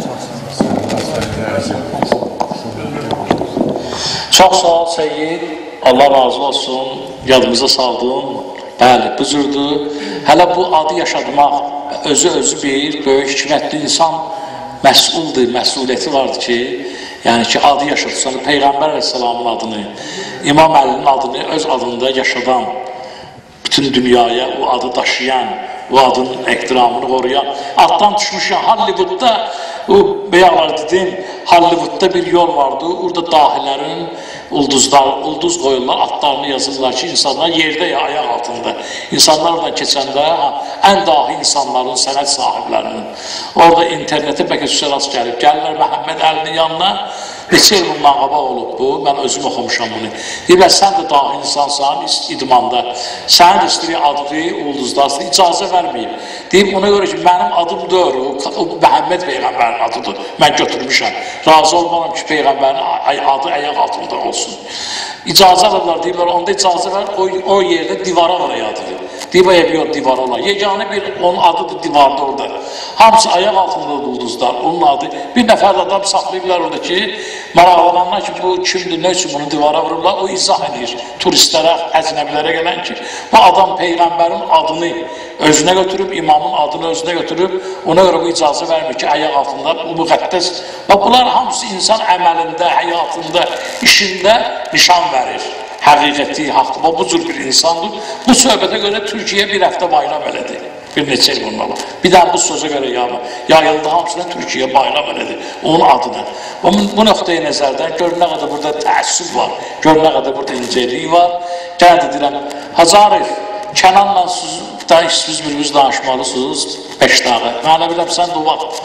Çox sağ ol Seyyid, Allah razı olsun, yadımıza saldın, bəli, bu cürdür. Hələ bu adı yaşadmaq, özü-özü bir, böyük hikmətli insan məsuldur, məsuliyyəti vardır ki, yəni ki, adı yaşatırsan, Peyğəmbər Əleyhisselamın adını, İmam Əlinin adını öz adında yaşadan, bütün dünyaya o adı daşıyan, o adın ehtiramını qoruyan, addan düşmüşən Hollywoodda, o bəyəqlar dedim, Hollywoodda bir yol vardı, orada dahilərin, ulduzlar, ulduz qoyurlar, adlarını yazırlar ki, insanlar yerdə ya, ayaq altında. İnsanlar oradan keçəndə, ən dahi insanların, sənət sahiblərinin, orada internetə bəlkə süsəras gəlib, gəlirlər Məhəmməd Əlinin yanına, neçə il bundan qabaq olub bu, mən özüm oxumuşam bunu. Deyirlər, sən də dahi insansan, idmanda, sənin istəyir adı, ulduzdarsın, icazə verməyib. Deyib, ona görə ki, mənim adım deyir, o Məhəmməd Peyğəmbərin adıdır, mən götürmüşəm. Razı olmaram ki, Peyğəmbərin adı əyaq altında olsun. İcazə alırlar, deyirlər, onda icazə ver, o yerdə divara var adıdır. Deyib, ev yox, divar olar. Yeganə bir, onun adıdır divarda orada. Hamısı ayaq altında ulduzlar, onun adı. Bir nəfər adam saxlayıblar orada ki, maraqlananlar ki, bu kimdir, nə üçün bunu divara vururlar, o izah edir turistlərə, əcnəbilərə gələn ki, bu adam Peyğəmbərin adını özünə götürüb, imamın adını özünə götürüb, ona görə bu icazə vermir ki, ayaq altında, bu müqəddəs. Bunlar hamısı insan əməlində, həyatında, işində nişan verir. Həqiqəti, haqlı, bu cür bir insandır. Bu söhbətə görə Türkiyə bir həftə bayram elədi. Bir neçə il bundan. Bir daha bu sözə görə yayıldı hamısına Türkiyə bayram elədi. Onun adına. Bu nöqtəyi nəzərdən gör nə qədər burada təəssüf var, gör nə qədər burada incəlik var. Gəl deyirəm, Hacı Arif, Kənanla siz bir-biriniz danışmalısınız, beş dağı. Mənə biləm, sən də o vaxt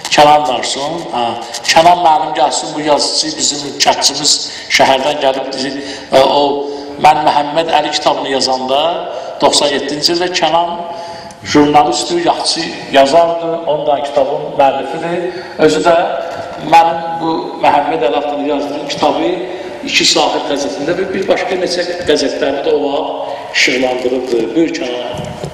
Kənan Narson, hə, Kənan mənim gəlsin, bu yazıcı bizim kətçimiz şəhərdən gəlib, e, o, mən Məhəmməd Əli kitabını yazanda, doxsan yeddinci ildə Kənan jurnalistdir, yaxçı yazardı, ondan kitabın müəllifidir. Özü də mənim bu Məhəmməd Əli haqqında yazdığım kitabı iki sahib qəzetində və bir başqa neçə qəzetlərdə də o vaxt işıqlandırırdı. Buyur Kənan.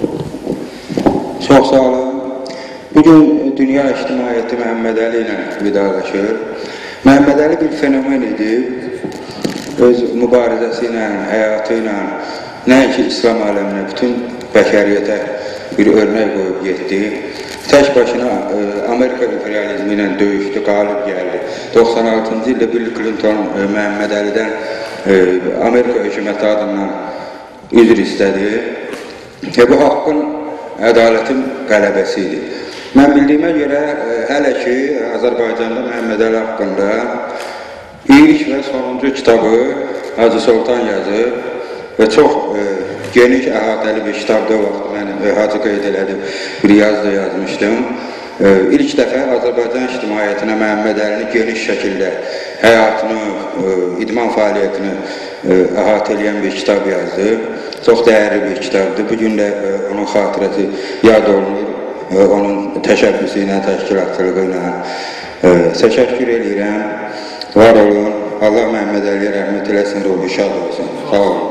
Çox sağ olun. Bugün dünya ictimaiyyəti Məhəmməd Əli ilə vidalaşır. Məhəmməd Əli bir fenomen idi. Öz mübarizəsi ilə, həyatı ilə, nəinki İslam aləminə, bütün bəşəriyyətə bir örnək qoyub getdi. Tək başına e, Amerika imperializmi ilə döyüşdü, qalib gəldi. doxsan altıncı ildə Bill Clinton e, Məhəmməd Əlidən e, Amerika hökuməti adından üzr istədi. E, bu haqqın, ədalətin qələbəsi idi. Mən bildiyimə görə e, hələ ki Azərbaycanda Məhəmməd Əli haqqında ilk və sonuncu kitabı Hacı Sultan yazıb və çox e, geniş əhatəli bir kitabda vaxt mən e, Hacı qeyd elədim, bir yazı da yazmışdım. E, ilk dəfə Azərbaycan ictimaiyyətinə Məhəmməd Əlini geniş şəkildə həyatını, e, idman fəaliyyətini e, əhatə eləyən bir kitab yazdı. Çox dəyərli bir kitabdır. Bugün də e, onun xatirəti yad olunur, e, onun təşəbbüsü ilə, təşkilatçılığı ilə. E, təşəkkür edirəm. Var olun. Allah Məhəmməd Əliyə rəhmət eləsin, ruhu şad olsun. Sağ olun.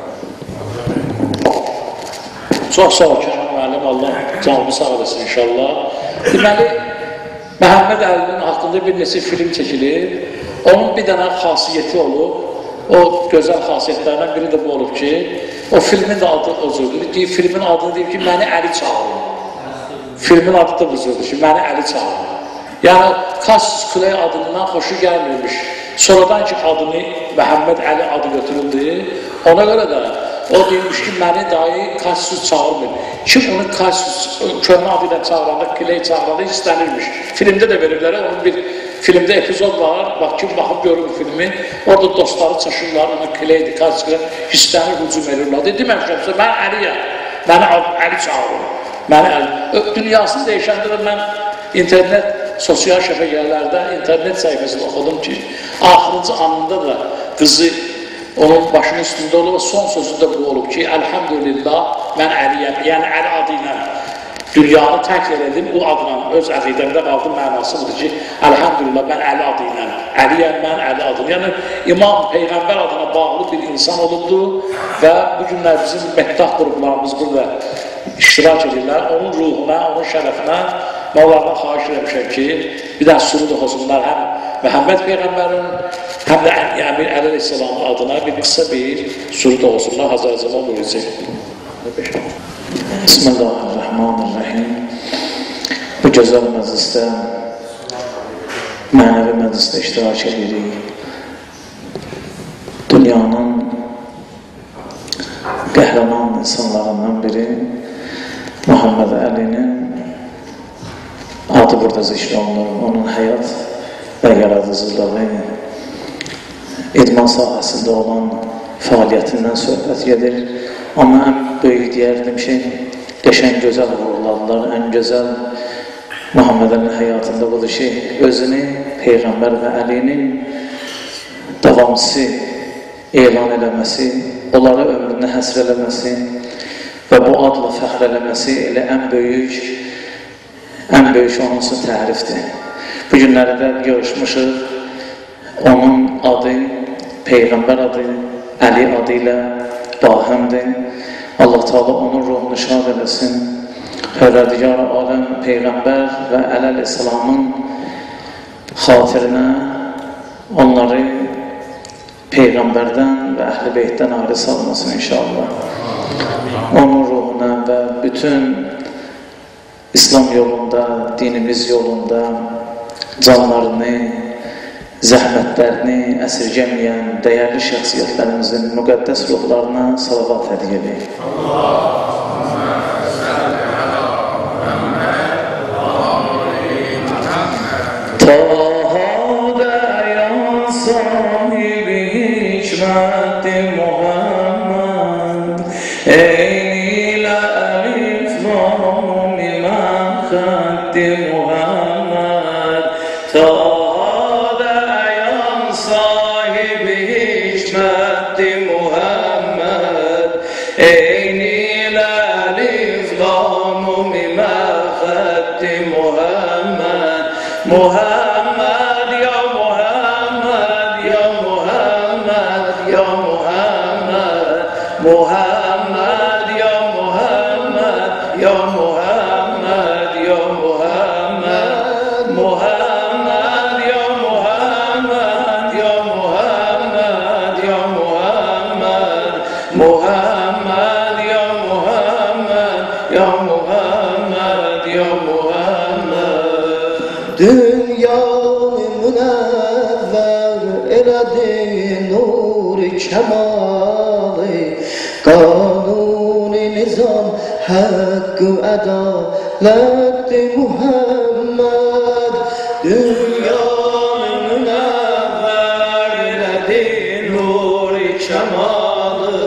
Çox sağ ol Kənan müəllim, Allah canımı sağ olasın inşallah. Deməli, Məhəmməd Əlinin haqqında bir neçə film çəkilir. Onun bir dənə xasiyyəti olub. O gözəl xasiyyətlərindən biri də bu olub ki, o filmin də adı özürdür ki, filmin adını deyib ki, məni Əli çağırın. Filmin adı da özürdür ki, məni Əli çağırın. Yəni, Cassius Clay adından xoşu gəlmirmiş. Sonradan ki, adını Məhəmməd Əli adı götürüldü. Ona görə də o deyilmiş ki, məni dahi Cassius çağırmır. Kim onu Cassius köhnə adı ilə çağıranda, Clay çağıranda istənirmiş. Filmdə də verirlər, onun bir filmdə epizod var, bax kim baxıb görür filmi, orada dostları çaşırlar, ona Clay'dir, Cassius hissənir, hücum edirlər. Deməmişəmsə, mən Əliyəm, məni Əli çağırır. Məni Əli. Dünyasını dəyişəndə də mən internet, sosial şəbəkələrdə, internet səhifəsində oxudum ki, axırıncı anında da qızı onun başının üstündə olub və son sözü də bu olub ki, əlhamdülillah, mən Əliyəm, yəni Əli adı ilə dünyanı təkl edim, bu adla öz əqidəmdə qaldım mənası budur ki, əlhamdülillah, mən Əli adı ilə, Əliyəm, mən Əli adım. Yəni, İmam, Peyğəmbər adına bağlı bir insan olubdur və bu günlər bizim məktah qruplarımız burada iştirak edirlər, onun ruhuna, onun şərəfinə və onlardan xahiş eləmişəm ki, bir dənə sürü oxusunlar həm Məhəmməd Peyğəmbərin, həm də Əmir Əli Aleyhisselamın adına bir qısa bir sürü oxusunlar, Hazarcama buyuracaq. Bismillahirrahmanirrahim. Bu gözəl məclisdə, mənəvi məclisdə iştirak edirik. Dünyanın qəhrəman insanlarından biri Məhəmməd Əlinin adı burada zikr olunur, onun həyat və yaradıcılığı, idman sahəsində olan fəaliyyətindən söhbət gedir. Amma ən böyük deyərdim şey, qəşən gözəl vuruladılar, ən gözəl Məhəmməd Əlinin həyatında budur ki, özünü Peyğəmbər və Əlinin davamçısı elan eləməsi, onları ömrünə həsr eləməsi və bu adla fəxr eləməsi elə ən böyük, ən böyük onun üçün tərifdir. Bu günlərdə görüşmüşük, onun adı, Peyğəmbər adı, Əli adı ilə bahəmdir. Allah Teala onun ruhunu şad eləsin. Hörrədigar aləm Peyğəmbər və Əli Aleyhisselamın xatirinə onları Peyğəmbərdən və Əhl-i Beytdən ayrı salmasın inşallah. Onun ruhuna və bütün İslam yolunda, dinimiz yolunda canlarını, zəhmətlərini əsirgəməyən dəyərli şəxsiyyətlərimizin müqəddəs ruhlarına salavat hədiyyə edək. Taha dayan sahibi hikmət-i Muhammed, eynil əlif lam imam xətt-i Muhammed. sahibi hikmetti Muhammed Eyni l'alif lamu mime fetti Muhammed Muhammed ya Muhammed ya Muhammed ya Muhammed Muhammed ya Muhammed ya Muhammed ya Muhammed Muhammed ya Muhammed ya Muhammed ya Muhammed Muhammed ya Muhammed ya Muhammed ya Muhammed Dünyanı münevver eledi nur-i kemali Kanun-i nizam hakkı adalet-i Muhammed Dünyanı münevver eledi nur-i kemali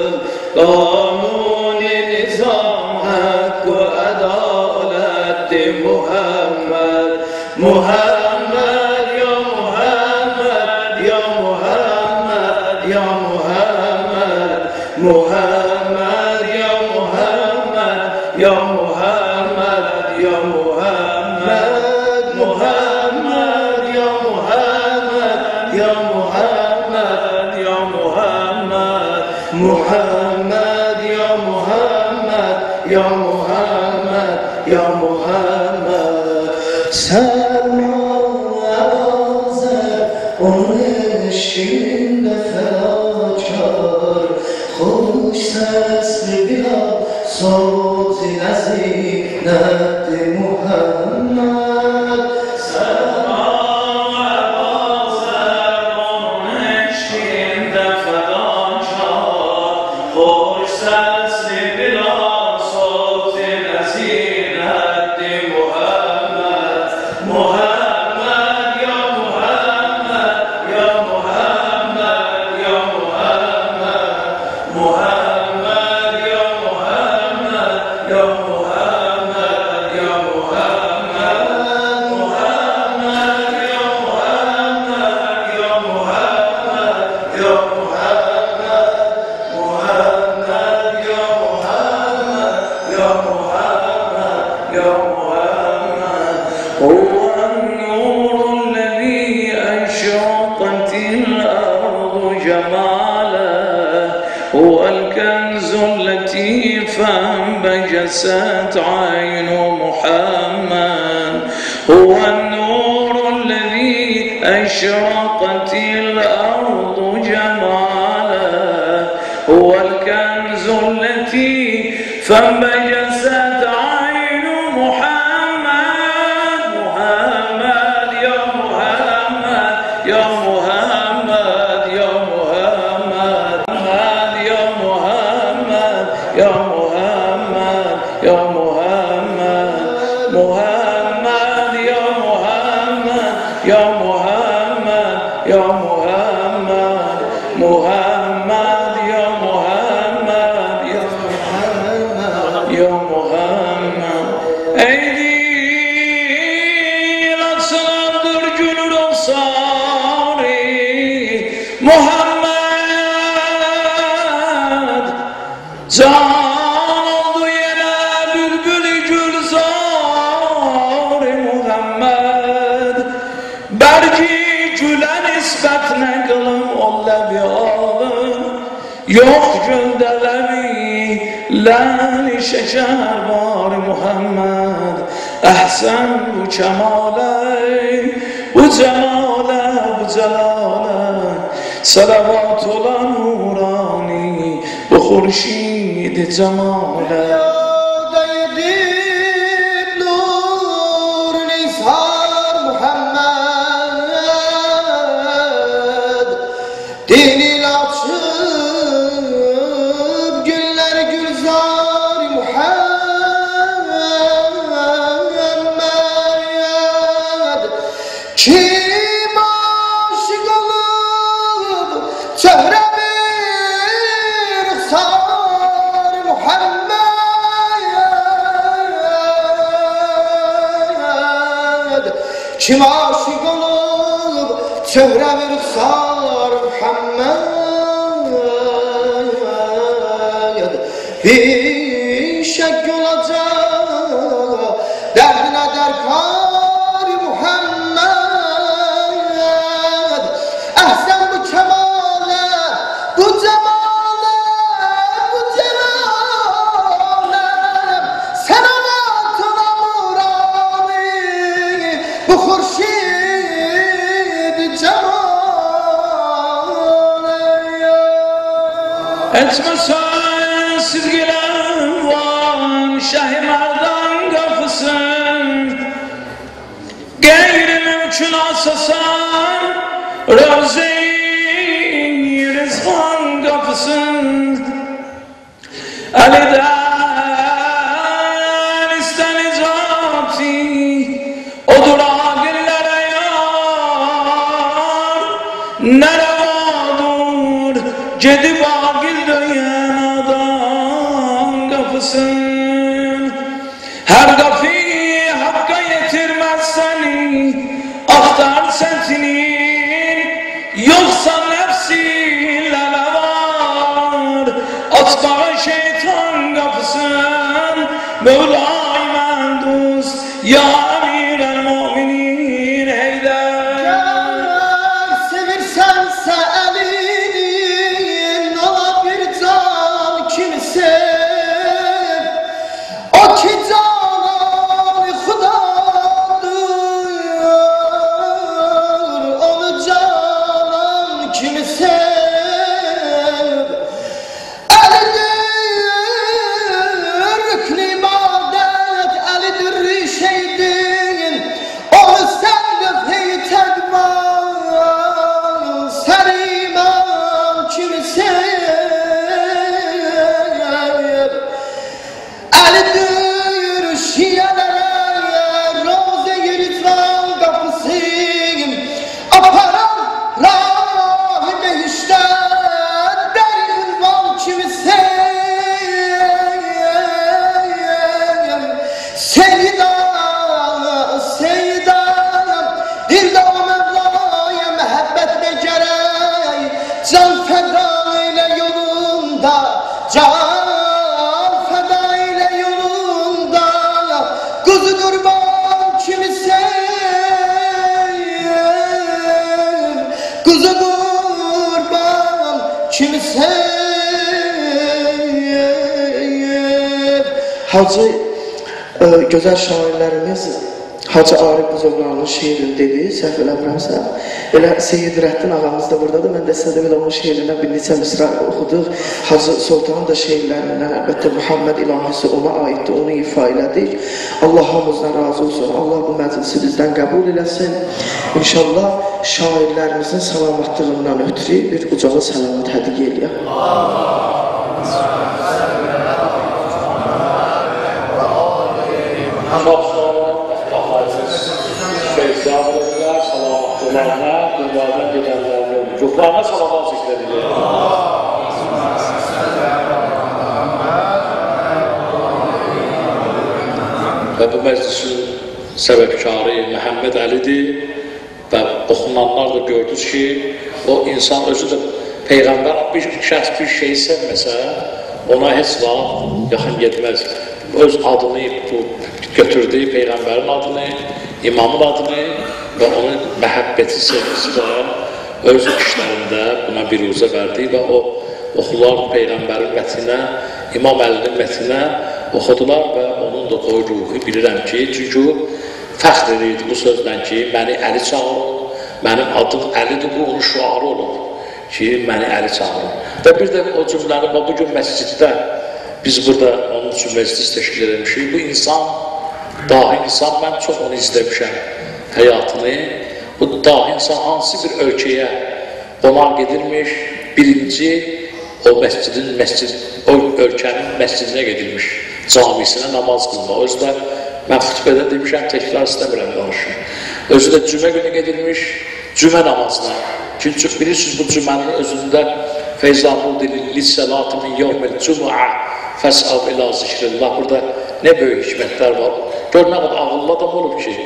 Kanun-i nizam hakkı adalet-i Muhammed Muhammed ya Muhammed ya Muhammed ya Muhammed Muhammed ya Muhammed ya Muhammed ya Muhammed Muhammed ya Muhammed ya Muhammed ya Muhammed Muhammed ya Muhammed ya Muhammed ya Muhammed onun eşliğinde felakar Hoş sesli bilal Sot-i nezinetti Muhammed Selam ebazer onun eşliğinde felakar Hoş sesli bilal Sot-i nezinetti Muhammed Muhammed ya Muhammed ya Muhammed ya Muhammed Muhammed ya Muhammed ya Muhammed ya Muhammed Muhammed ya Muhammed ya Muhammed ya Muhammed Muhammed ya Muhammed ya Muhammed ya Muhammed هو النور الذي أشرقت الأرض جماله هو الكنز التي فانبجست عين محمد هو النور الذي أشرقت الأرض جماله هو الكنز التي فانبجست عين محمد محمد يا محمد يا محمد يا محمد يا محمد يا محمد يا محمد محمد يا محمد يا محمد يا محمد محمد يا محمد يا محمد يا محمد أيدي الأسرار جنود صاري محمد زار Yok gövdeleri lali şeker var Muhammed Ehsen bu kemale bu cemale bu celale Salavat ola nurani bu hurşid cemale Dini açıp güller gülzar Muhammed Kim aşık olup çöhre bir rıhsar Muhammed Kim aşık olup çöhrə bir rüxsar Muhammed bir şək olacaq dərdinə dərkar Muhammed əhsən bu kəmalə bu cəmalə bu cəlalə sənavatına murali bu xurşid cəmalə etməsən sizgilem var Şah-ı Merdan kapısın gayri mümkün asasan Ravze-i Rızvan kapısın Ali'den isten icabti odur agillere yar ne revadur cedib agil döyen her kapı hakka yetirmez seni aktar sentinin yoksa nefsiyle ne var atmağı şeytan kapısın Mevla-i Mendus ya Emir el-Mu'minin eyler sevirsense elin ola bir can kimse o ki canan Xudadır onu canan kimi sev Əlidir rükn-i ibadet Əlidir şeydin onu sərlif-i təqva səriman kimi sev Əlidir şiyelere Ravze-i Rızvan kapısın aparan rahi behişte der ünvan kimi sev Seyda Seyda dilde o Mevla'ya mehabbet ne gerek can feda ile yolunda can Hacı e, güzel şairlerimiz Hacı Arif Buzovlar'ın şiirini dedi, səhv eləmirəmsə. Elə Seyyid Rəddin ağamız da buradadır. Mən də sizə də belə onun şiirindən bir neçə misra oxuduq. Hacı Sultanın da şiirlərindən əlbəttə Muhammed ilahisi ona aiddir, onu ifa elədik. Allah hamımızdan razı olsun. Allah bu məclisi bizdən qəbul eləsin. İnşallah şairlərimizin salamatlığından ötürü bir ucalı salamat hədiyə eləyək. Çok sağ olun, Allah'ınız feyzâbılar, salavatlarına, dünyadan gidenlerinin ruhlarına salavat zikredilir. Ve bu meclisin sebepkarı Məhəmməd Əlidir ve oxunanlar da gördünüz ki, o insan özü de Peygamber bir şəxs bir şeyi sevməsə, ona heç vaxt yaxın getməz. Öz adını götürdüğü Peygamberin adını, imamın adını ve onun məhəbbəti sevgisi de öz işlerinde buna bir rüza verdi ve o oxular Peygamberin mətninə, İmam Əlinin mətninə oxudular ve onun da o ruhu bilirəm ki, çünkü fəxr edirdi bu sözlə ki, məni Əli çağırın, mənim adım Əlidir, bu onun şuarı olur ki, məni Əli çağırın. Və bir də o cümləni bugün məsciddə biz burada onun üçün meclis teşkil edilmişik. Bu insan, dahi insan, mən çox onu izləmişəm həyatını. Bu dahi insan hansı bir ölkəyə qonaq gedilmiş, birinci o məscidin, məscid, o ölkənin məscidinə gedilmiş, camisinə namaz qılma. Özü də, mən xütbədə demişəm, təkrar istəmirəm danışım. Özü də cümə günü gedilmiş, cümə namazına. Çünki bilirsiniz, bu cümənin özündə Feyzabul dilir, lissalatu min yevmil cüm'a fəs'ab ila zikrillah. Burada ne böyük hikmətlər var. Gör, nə qədər ağıllı adam olub ki,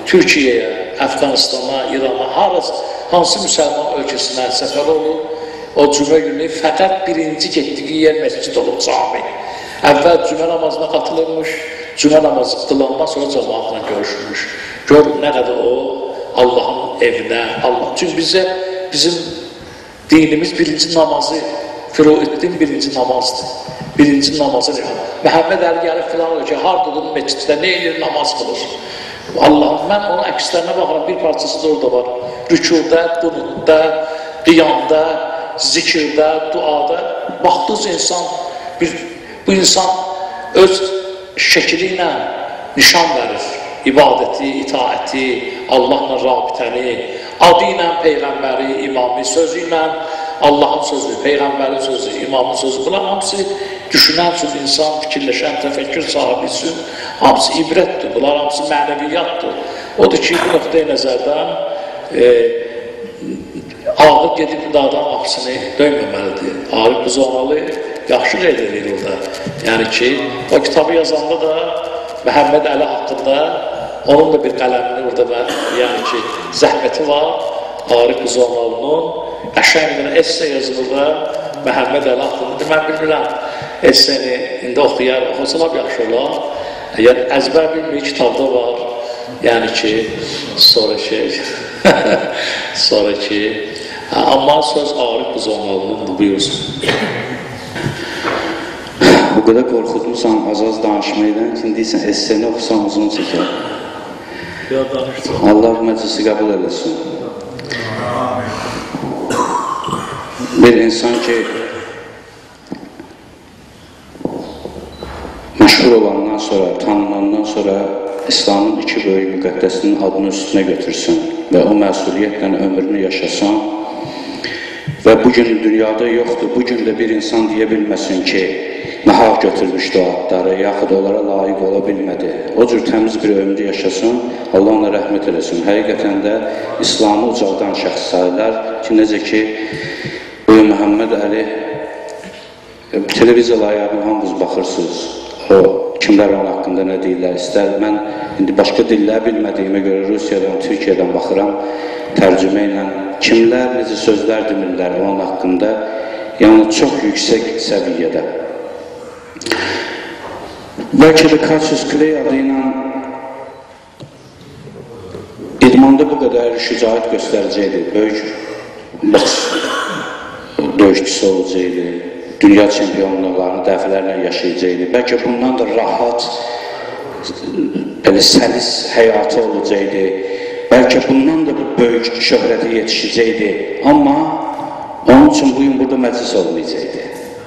Türkiyəyə, Əfqanistana, İrana, harası, hansı müsəlman ölkəsinə səfər olub, o cümə günü fəqət birinci getdiyi yer məscid olub, cami. Əvvəl cümə namazına qatılırmış, cümə namazı qılandan sonra cəmaatla görüşmüş. Gör nə qədər o Allahın evinə, Allah. Çünki bizə, bizim dinimiz birinci namazı, Firuiddin birinci namazdır. Birinci namazı ne? Məhəmməd Əli gəlib filan ölkə, hardadır məsciddə, nə edir, namaz qılır. Allahım, mən onun əkslərinə baxıram, bir parçası da orada var. Rükuda, qunutda, qiyamda, zikirdə, duada. Baxdığınız insan, bir, bu insan öz şəkili ilə nişan verir. İbadəti, itaəti, Allahla rabitəni, adı ilə Peyğəmbəri, imamı, sözü ilə Allahın sözü, Peyğəmbərin sözü, imamın sözü. Bunlar hamısı düşünən üçün, insan fikirləşən, təfəkkür sahibi üçün hamısı ibrətdir, bunlar hamısı mənəviyyatdır. Odur ki, bu nöqtəyə nəzərdən e, ağır gedib dağdan hapsini döyməməlidir. Arif Buzonalı yaxşı qeyd edir orada. Yəni ki, o kitabı yazanda da Məhəmməd Əli haqqında onun da bir qələmini orada, yəni ki, zəhməti var. Arif Buzonalı'nın qəşəngdən esse yazılır da Məhəmməd Əli haqqında. Mən bilmirəm, esseni indi oxuyar, oxusalar yaxşı olar. Yəni, əzbər bilmir, kitabda var. Yəni ki, sonra şey, sonra ki, amma söz Arif Buzonalı'nın buyursun. Bu qədər qorxutmuşsan az-az danışmayla, şimdi deyirsən, esseni oxusan uzun çəkər. Allah məclisi qəbul eləsin. Bir insan ki, məşhur olandan sonra, tanınandan sonra İslamın iki böyük müqəddəsinin adını üstünə götürsün və o məsuliyyətlə ömrünü yaşasan və bugün dünyada yoxdur, bugün də bir insan deyə bilməsin ki, nahaq götürmüşdü o adları, yaxud onlara layiq ola bilmədi. O cür təmiz bir ömrü yaşasın, Allah ona rəhmət eləsin. Həqiqətən də İslamı ucaldan şəxs sayılar ki, necə ki, Böyük Məhəmməd Əli televiziyalarına hamınız baxırsınız, o kimlər onun haqqında nə deyirlər, istər. Mən indi başqa dillər bilmədiyimə görə Rusiyadan, Türkiyədən baxıram, tərcümə ilə kimlər, necə sözlər demirlər onun haqqında, yəni çox yüksək səviyyədə. Bəlkə də Cassius Clay adı ilə idmanda bu qədər şücaət göstərəcəkdir, böyük boks döyüşçüsü olacaqdır, dünya çempionluqlarını dəfələrlə yaşayacaqdır. Bəlkə bundan da rahat, belə səlis həyatı olacaqdır, bəlkə bundan da böyük şöhrətə yetişəcəkdir, amma onun üçün bugün burada məclis olmayacaqdır.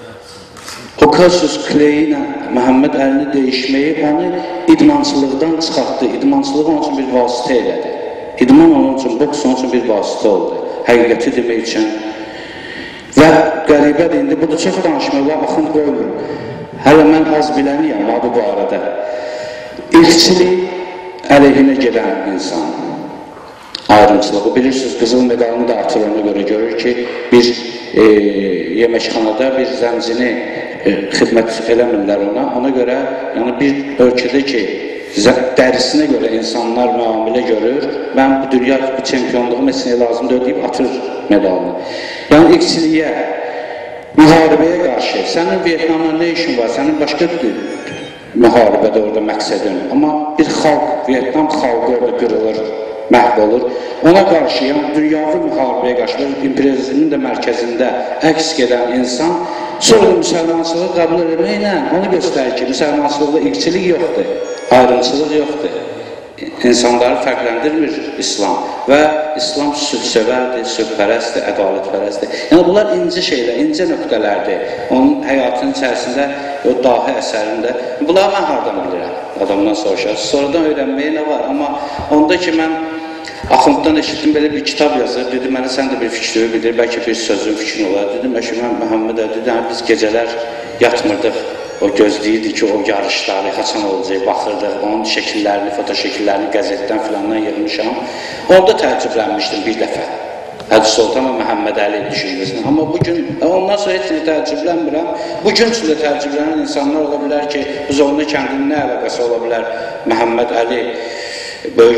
O Cassius Clay ilə Məhəmməd Əlini dəyişməyi onu idmançılıqdan çıxartdı, idmançılığı onun üçün bir vasitə elədi. İdman onun üçün, boks onun üçün bir vasitə oldu, həqiqəti demək üçün. Və qəribədir, indi burada çox danışmaqlar, axın qoymur. Hələ mən az biləniyəm, bu bu arada. İlkçilik əleyhinə gedən insan, ayrımçılığı. Bilirsiniz, qızıl medalını da atır ona görə görür ki, bir e, yeməkxanada bir zəncini e, xidmət eləmirlər ona. Ona görə, yəni bir ölkədə ki, dərisinə görə insanlar müamilə görür, mən bu dünya çempionluğum etsinə lazımdır deyib atır medalını. Yəni ilkçiliyə, müharibəyə qarşı, sənin Vietnamda nə işin var, sənin başqa bir müharibədə orada məqsədin, amma bir xalq, Vietnam xalqı orada qırılır, məhv olur. Ona qarşı, yəni dünyavi müharibəyə qarşı, imperializmin də mərkəzində əks gedən insan sonra müsəlmançılığı qəbul etməklə onu göstərir ki, müsəlmançılıqda ilkçilik yoxdur, ayrımçılıq yoxdur. İnsanları fərqləndirmir İslam və İslam sülhsevərdir, sülhpərəstdir, ədalətpərəstdir. Yəni bunlar inci şeylər, incə nöqtələrdir. Onun həyatının içərisində, o dahi əsərində. Bunları mən hardan bilirəm, adamdan soruşar. Sonradan öyrənməyə nə var? Amma onda ki, mən Axunddan eşitdim, belə bir kitab yazır, dedi, mənə sən də bir fikri bilir, bəlkə bir sözün fikrin olar. Dedim, mən Məhəmməd Əli, dedi, biz gecələr yatmırdıq, o gözləyirdi ki, o yarışları haçan olacaq, baxırdıq, onun şəkillərini, fotoşəkillərini qəzetdən filandan yığmışam. Orada təəccüblənmişdim bir dəfə. Hacı Sultan və Məhəmməd Əli düşüncəsini. Amma bugün, ondan sonra heç nə təəccüblənmirəm. Bugün üçün də təəccüblənən insanlar ola bilər ki, Buzovna kəndinin nə əlaqəsi ola bilər Məhəmməd Əli böyük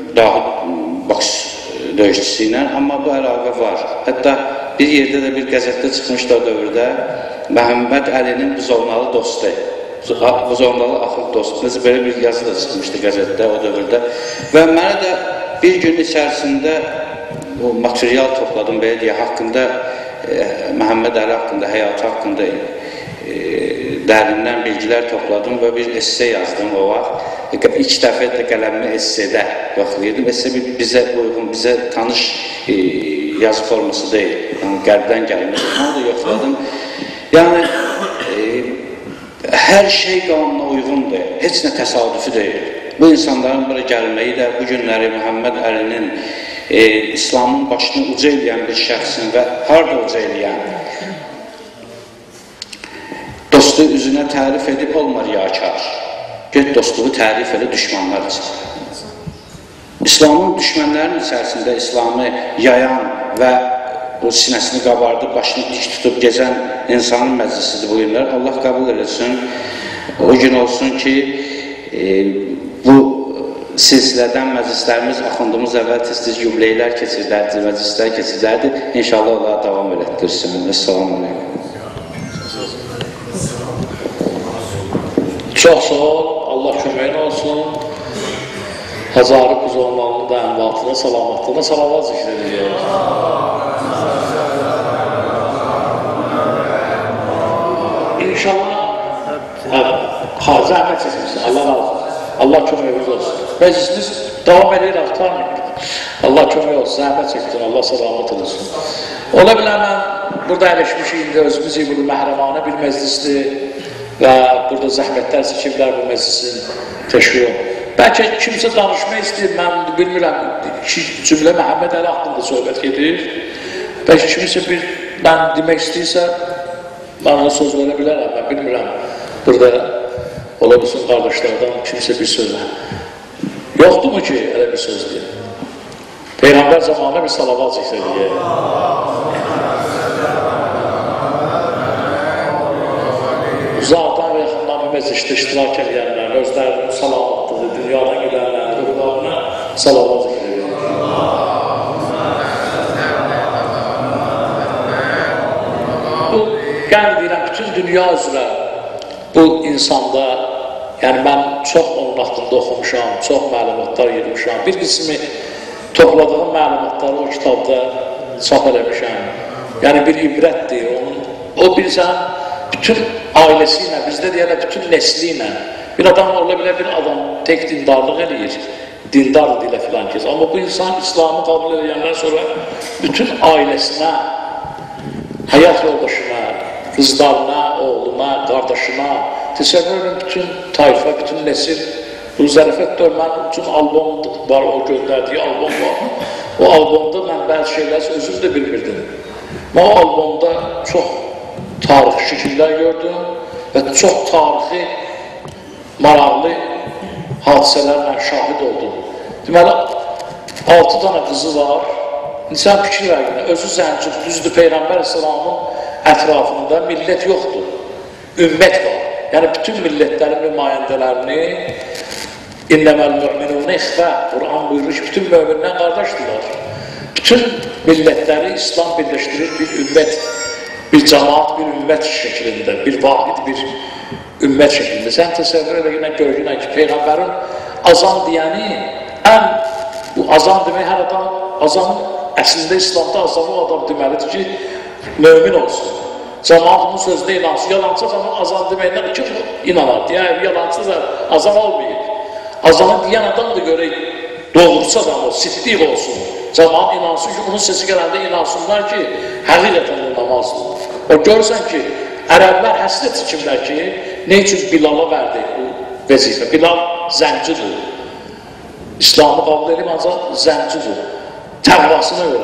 dahi boks döyüşçüsü ilə, amma bu əlaqə var. Hətta bir yerdə də bir qəzetdə çıxmışdı o dövrdə Məhəmməd Əlinin Buzovnalı dostu, Buzovnalı axır dostu, necə belə bir yazı da çıxmışdı qəzetdə o dövrdə və mənə də bir gün içərisində o material topladım, belə deyə, haqqında, e, Məhəmməd Əli haqqında, həyatı haqqında e, dərindən bilgilər topladım və bir esse yazdım o vaxt. İlk dəfə də qələmini essedə yoxlayırdım. Esse bizə uyğun, bizə tanış e, yazı forması deyil, yəni qərbdən gəlmir. Onu da yoxladım. Yəni, e, hər şey qanuna uyğundur, heç nə təsadüfi deyil. Bu insanların bura gəlməyi də bu günləri Məhəmməd Əlinin e, İslamın başını uca eləyən bir şəxsin və harada uca eləyən dostu üzünə tərif edib olmar riyakar. Get dostluğu tərif elə düşmanlar üçün. İslamın düşmənlərinin içərisində İslamı yayan və bu sinəsini qabardıb, başını dik tutub gezən insanın məclisidir bu günlər. Allah qəbul eləsin. O gün olsun ki, e, bu silsilədən məclislərimiz, axındığımız əvvəl tez-tez yubileylər keçirlərdi, məclislər keçirlərdi. İnşallah Allah davam elətdirsin. Esselamu aleykum. Çox sağ ol, Allah köməyin olsun. Hazarı Buzovnalı da ənvatına, salamatlığına salavat zikr edilir. İnşallah, ha, zəhmət çəkmişsin, Allah razı olsun. Allah köməyimiz olsun. Məclisimiz davam edir, artarmıyor. Allah kömək olsun, zəhmət çəksin, Allah salamat olsun. Ola bilər, mən burada əyləşmişik, indi özümüz bu məhrəmanə bir məclisdir və burada zəhmətlər çəkiblər bu məclisin təşkil olun. Bəlkə kimsə danışmaq istəyir, mən bilmirəm, iki cümlə Məhəmməd Əli haqqında söhbət gedir. Bəlkə kimsə bir, mən demək istəyirsə, mən ona söz verə bilərəm, mən bilmirəm. Burada ola bilsin qardaşlardan kimsə bir söz ver. Yoxdur mu ki, elə bir söz deyir? Peyğəmbər zamanı bir salavat zikr edir. Uzaqdan və yaxından bir məclisdə iştirak edənlərin, özlərinin salavatlığı, dünyadan gedənlərin ruhlarına salavat zikr edir. Bu, qəm deyirəm, bütün dünya üzrə bu insanda, yəni mən çox onun haqqında oxumuşam, çox məlumatlar yığmışam. Bir qismi topladığım məlumatları o kitabda çap eləmişəm. Yəni bir ibrətdir, onun, o bilsən, bütün ailəsi ilə, bizdə deyərlər, bütün nesli ilə, bir adam ola bilər, bir adam tək dindarlıq eləyir, dindardır dilə filan kez. Amma bu insan İslamı qabul edəndən sonra bütün ailəsinə, həyat yoldaşına, qızlarına, oğluna, qardaşına, təsəvvürün bütün tayfa, bütün nesil, bu Zərifət Dörmən üçün albom var, o göndərdiyi albom var. O albomda mən bəzi şeylər özüm də bilmirdim. O albomda çox tarixi şəkillər gördüm və çox tarixi, maraqlı hadisələrlə şahid oldum. Deməli, altı dana qızı var. İnsan fikir verdiğinde, özü zəncir, düzdür Peyğəmbər İslamın ətrafında millət yoxdur, ümmət var. Yəni, bütün millətlərin nümayəndələrini İnnəməl müminunə ixfə, Quran buyurur ki, bütün möminlər qardaşdırlar. Bütün millətləri İslam birləşdirir bir ümmət, bir cəmaat, bir ümmət şəklində, bir vahid, bir ümmət şəklində. Sən təsəvvür edəginə görgünə ki, Peyğəmbərin azan deyəni, ən, bu azan demək hər adam, azanın əslində İslamda azanı o adam deməlidir ki, mömin olsun. Cəmaat bunun sözünə inansın. Yalancı zaman azan deməklə kim inanar? Deyək, yalancı azan olmayıb. Azanı deyən adam da görək, doğrusu adam o, siddiq olsun. Cəmaat inansın ki, onun sesi gələndə inansınlar ki, həqiqətən namazdır. O görürsən ki, ərəblər həsr etsikimlər ki, ne üçün Bilala verdi bu vəzifə? Bilal zəncidir. İslamı qabul edib ancaq zəncidir. Təqvasına görə.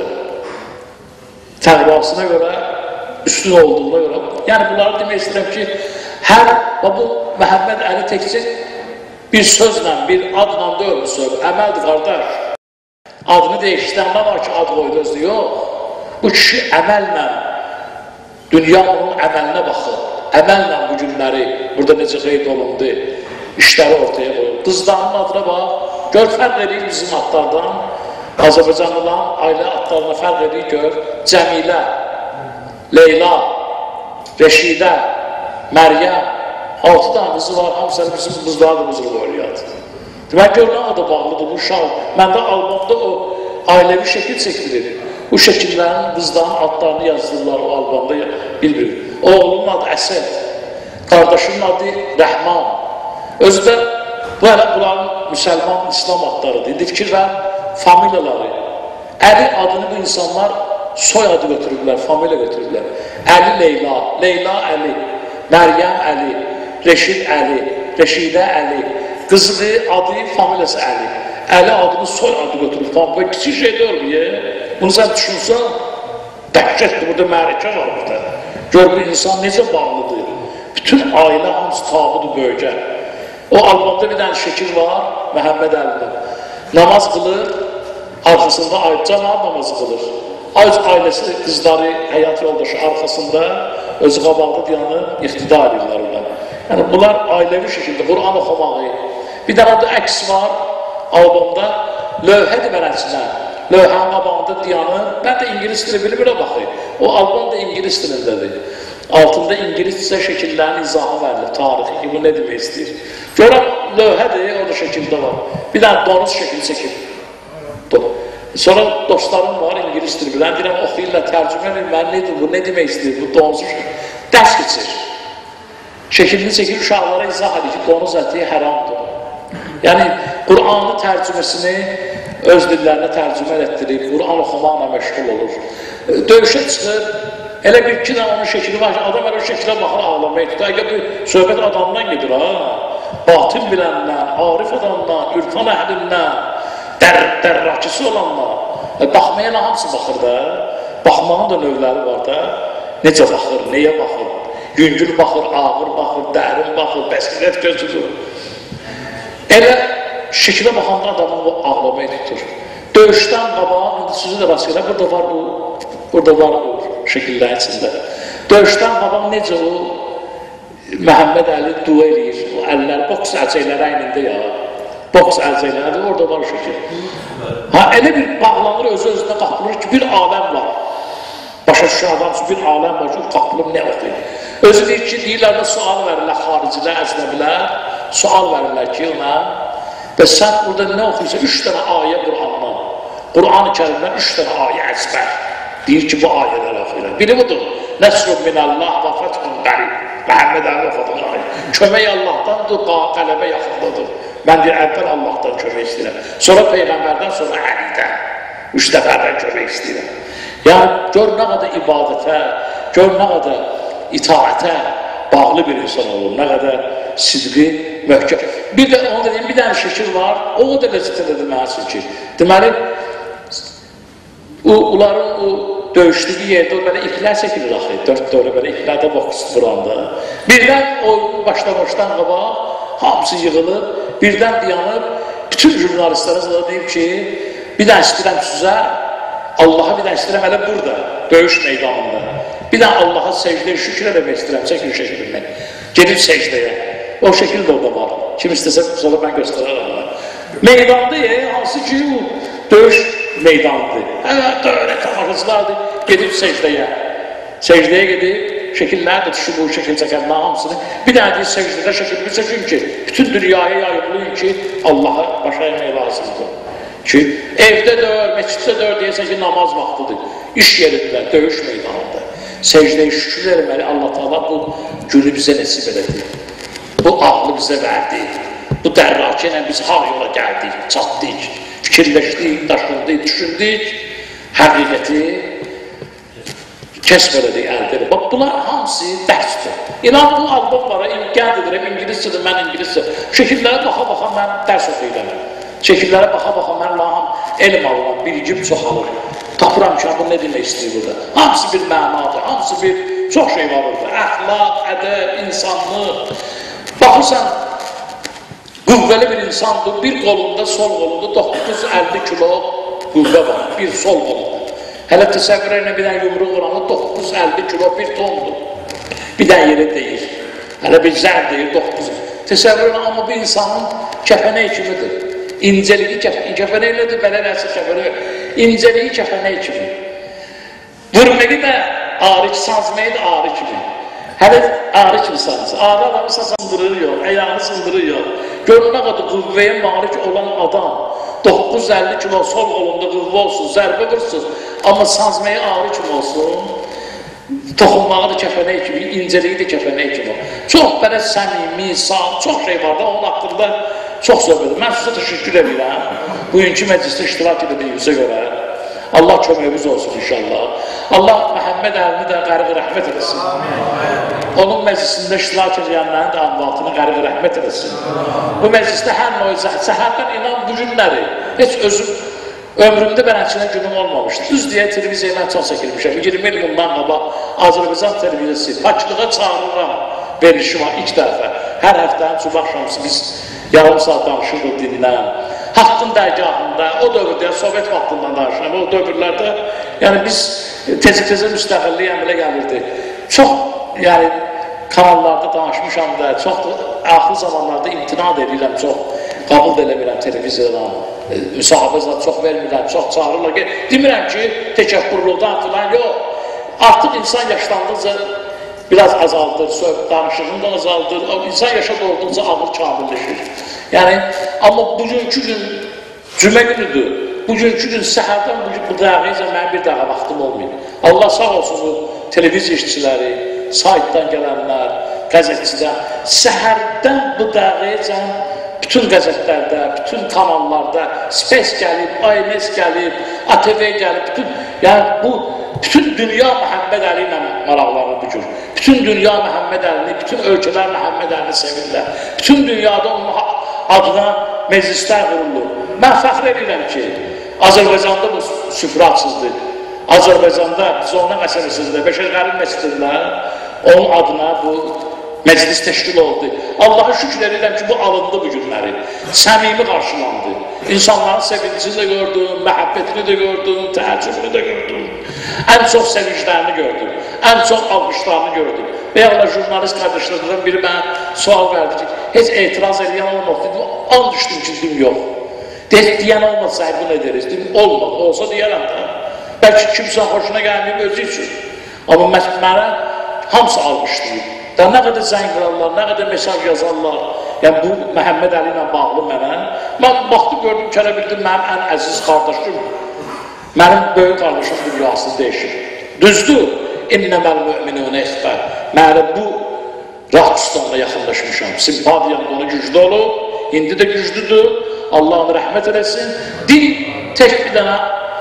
Təqvasına görə, üstün olduğuna görə. Yəni, bunları demək istəyirəm ki, hər, bu Məhəmməd Əli təkcə bir sözlə, bir adla deyil söz, əməldir qardaş. Adını dəyişdən nə var ki, ad qoydu özü, yox. Bu kişi əməllə, dünya onun əməlinə baxır. Əməllə bu günləri, burada necə qeyd olundu, işləri ortaya qoyur. Qızlarının adına bax, gör fərq edir bizim adlardan, Azərbaycanlıların ailə adlarına fərq edir, gör, Cəmilə, Leyla, Reşidə, Məryəm, altı tane qızı var, hamısı bizim qızlar da qızıl qoyuyordu. Demək, gör, nə adı bağlıdır bu uşaq. Məndə albomda o ailəvi şəkil çəkilir. Bu şəkillərin, qızların adlarını yazdırırlar o albomda bir-bir. Oğlunun adı Əsəd, qardaşının adı Rəhman. Özü də bu hələ bunların müsəlman, İslam adlarıdır. İndi fikir və familiyaları. Əli adını bu insanlar soy adı götürürlər, familiya götürürlər. Əli Leyla, Leyla Əli, Məryəm Əli, Reşid Əli, Reşidə Əli, qızılı adı, familiyası Əli. Əli adını soy adı götürür, familiya kiçik şey deyil mi? Bunu sən düşünsən, dəhşətdir, burada mərəkə var burada. Gör bu insan necə bağlıdır. Bütün ailə hamısı tabudur böyücə. O albomda bir dənə şəkil var, Məhəmməd Əlinin. Namaz qılır, arxasında cəmaat namazı qılır. Ayc ailəsi, qızları, həyat yoldaşı arxasında özü qabaqda dayanıb, iqtida edirlər ona. Yəni, bunlar ailəvi şəkildə, Quran oxumağı. Bir dənə orada əks var, albomda, lövhədir mənəsinə. Lövhənin qabağında dayanıb, mən də İngilis dili bilmirə baxayım. O albom da İngilis dilindədir. Altında İngiliscə şəkillərin izahı verilir, tarixi ki, bu nə demək istəyir. Görəm, lövhədir, o da şəkildə var. Bir dənə donuz şəkil çəkir. Sonra dostlarım var, İngilis dili bilən, deyirəm, oxuyurlar, tərcümə edir, mən nedir, bu nə demək istəyir, bu donuzu şəkil. Dərs keçir. Şəkilini çəkir, uşaqlara izah edir ki, donuz əti həramdır. Yəni, Qur'anlı tərcüməsini öz dillərinə tərcümə etdirib, Qur'an oxumaqla məşğul olur. Döyüşə çıxır, elə bir iki dənə onun şəkili var ki, adam elə o şəkilə baxır, ağlamayı tutur. Əgər bir söhbət adamdan gedir, ha, batin biləndən, arif adamdan, ürfan əhlindən, dərrakisi olanlar, baxmayana hamısı baxır da, baxmağın da növləri var da, necə baxır, nəyə baxır, yüngül baxır, ağır baxır, dərin baxır, bəsirət gözüdür. Elə şəkilə baxanda adamın o ağlamayı tutur. Döyüşdən qabağa, sözü də rast gələ, burada var bu, burada var bu şəkillərin içində. Döyüşdən qabağa necə o Məhəmməd Əli dua eləyir, o əllər, boks əlcəkləri əynində ya, boks əlcəkləri, orada var o şəkil. Ha, elə bir bağlanır, özü-özünə qapılır ki, bir aləm var. Başa düşən adam üçün bir aləm var ki, qapılır, nə oxuyur. Özü deyir ki, deyirlər də sual verirlər, xaricilər, əcnəbilər, sual verirlər ki, ona, və sən burada nə oxuyursa, üç dənə ayə Qur'andan, Qur'an-ı Kərimdən üç dənə ayə əzbər. Deyir ki, bu ayələr oxuyurlar. Biri budur, Nəsrun minəllah və fəthun qərib. Məhəmməd Əli oxuduğu ayə. Kömək Allahdandır, qələbə yaxındadır. Mən deyir, əvvəl Allahdan kömək istəyirəm. Sonra Peyğəmbərdən, sonra Əlidən. Üç dəfərdən kömək istəyirəm. Yəni, gör nə qədər ibadətə, gör nə qədər itaətə bağlı bir insan olur, nə qədər sidqi, möhkəm. Bir də, onu deyim, bir dənə şəkil var, o da qəzetələdir mənə ki. Deməli, onların o döyüşdüyü yerdə o belə iplər çəkilir axı, dörd dörə belə iplərdə boks duranda. Birdən oyunun başlamışdan qabaq, hamısı yığılıb, birdən dayanıb, bütün jurnalistlərə zada deyib ki, bir dənə istəyirəm sizə, Allaha bir dənə istəyirəm hələ burada, döyüş meydanında. Bir dənə Allaha səcdəyə şükür eləmək istəyirəm, çəkin şəkilini. Gedib səcdəyə. O şəkil də orada var. Kim istəsə, sonra mən göstərərəm. Meydanda ye, hansı ki, döyüş meydanıdır. Hələ döyərək tamaşaçılardır, gedib səcdəyə. Səcdəyə gedib, şəkillər də düşür bu şəkil çəkənlər hamısını. Bir dənə deyil, səcdədə şəkilini çəkin ki, bütün dünyaya yayımlayın ki, Allaha başa yemək lazımdır. Ki, evdə döyər, məsciddə döyər deyəsən ki, namaz vaxtıdır. İş yerində, döyüş meydanında. Səcdəyə şükür eləməli, Allah Teala bu günü bizə nəsib edədir. Bu ağlı bizə verdi. Bu dərrakə ilə biz haq yola gəldik, çatdik, fikirləşdik, daşındik, düşündük, həqiqəti kəsb elədik, əldə edib. Bax, bunlar hamısı dərsdir. İnan bu albom var, gəl edirəm, İngiliscədir, mən İngiliscə. Şəkillərə baxa-baxa mən dərs oxuyuram. Şəkillərə baxa-baxa mən laham elm alıram, bilgim çoxalır. Tapıram ki, bu nə demək istəyir burada? Hamısı bir mənadır, hamısı bir çox şey var orada. Əxlaq, ədəb, insanlıq. Baxırsan, qüvvəli bir insandır, bir qolunda, sol qolunda doqquz yüz əlli kilo qüvvə var, bir sol qolunda. Hələ təsəvvür ilə bir dənə yumruq vuranı doqquz yüz əlli kilo bir tondur. Bir dənə yeri deyir. Hələ bir zər deyir, doqquz yüz. Təsəvvür ilə, amma bir insanın kəpənək kimidir. İnceliği kəfənə elədir, belə nəsə kəfənə, inceliği kəfənə kimi. Vurməyi də ağrı, sazmayı da ağrı kimi. Hələ ağrı kimi sanırsın. Ağrı adamı sındırır yox, ayağını sındırır yox. Görünə qədər qüvvəyə malik olan adam doqquz yüz əlli kilo sol qolunda qüvvə olsun, zərbə vursun, amma sazmayı ağrı kimi olsun. Toxunmağı da kəfənək kimi, inceliği də kəfənək kimi. Çox belə səmimi, sağ, çox şey var da, onun haqqında çox söhbədir. Mən sizə təşəkkür edirəm. Bugünkü məclisdə iştirak edildiyimizə görə. Allah köməyimiz olsun inşallah. Allah Məhəmməd Əlini də qəriq rəhmət edesin. Onun məclisində iştirak edənlərin də anlatını qəriq rəhmət edesin. Bu məclisdə hər noizə, səhərdən inan bu günləri, heç özüm ömrümdə bələnçinə günüm olmamışdı. Düz deyə televiziyaya mən çox çəkilmişəm. iyirmi il bundan qabaq Azərbaycan televiziyası Bakılığa çağırıram verilişi var ilk dəfə. Hər həftənin cümə axşamısı biz yarım saat danışırdıq dinlən. Haqqın dərgahında, o dövrdə, Sovet vaxtından danışıram, o dövrlərdə, yəni biz tezə-tezə müstəqillik əmrə gəlirdi. Çox, yəni kanallarda danışmışam da, çox axır zamanlarda imtinad edirəm, çox qabul da eləmirəm televiziyadan, müsahibə zat çox vermirəm, çox çağırırlar ki, demirəm ki, təkəbbürlüqdən filan yox. Artıq insan yaşlandıqca biraz azaldır, danışığında azaldır, insan yaşa dolduqca ağır kamilləşir. Yəni, amma bugünkü gün cümə günüdür, bugünkü gün səhərdən bu dəqiqəcə mənim bir dəqiqə vaxtım olmayıb. Allah sağ olsun bu televiziya işçiləri, saytdan gələnlər, qəzetçilər, səhərdən bu dəqiqəcə bütün qəzetlərdə, bütün kanallarda Spes gəlib, I N S gəlib, A T V gəlib, bütün, yəni bu, bütün dünya Məhəmməd Əli ilə maraqlarını bugün. Bütün dünya Məhəmməd Əlini, bütün ölkələr Məhəmməd Əlini sevirlər. Bütün dünyada onun adına meclislər qurulur. Mən fəxr edirəm ki, Azərbaycanda bu süfrə açıldı. Azərbaycanda, Zona məsələsində, Beşərqərin məscidində onun adına bu məclis təşkil oldu. Allaha şükür edirəm ki, bu alındı bu günləri. Səmimi qarşılandı. İnsanların sevincini də gördüm, məhəbbətini də gördüm, təəccübünü də gördüm. Ən çox sevinclərini gördüm, ən çox alqışlarını gördüm. Və ya jurnalist qardaşlarından biri mənə sual verdi ki, heç etiraz edən olmadı, dedim, an düşdüm ki, dedim, yox. Deyən olmasaydı bu nə deriz, dedim, olmadı, olsa deyərəm də. Bəlkə kimsə xoşuna gəlməyib özü üçün. Amma mənə hamısı alqışlayıb. Da nə qədər zəng qırarlar, nə qədər mesaj yazarlar. Yəni bu Məhəmməd Əli ilə bağlı mənə. Mən baxdım, gördüm ki, elə bildim, mənim ən əziz qardaşım, mənim böyük qardaşım dünyasını dəyişir. Düzdür, innəməl müminunə ixbər. Mənə bu Raqistanla yaxınlaşmışam. Simpatiyam da onu güclü olub, indi də güclüdür. Allah onu rəhmət eləsin. Din tək bir dənə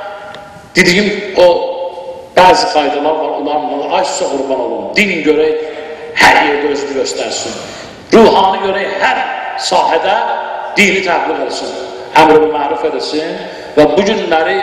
dediyim o bəzi qaydalar var, onlarla aşsa qurban olun. Din görək, hər yerdə özünü göstərsin. Ruhani görək, hər sahədə dini təbliğ etsin, əmr-i məruf edəsin və bu günləri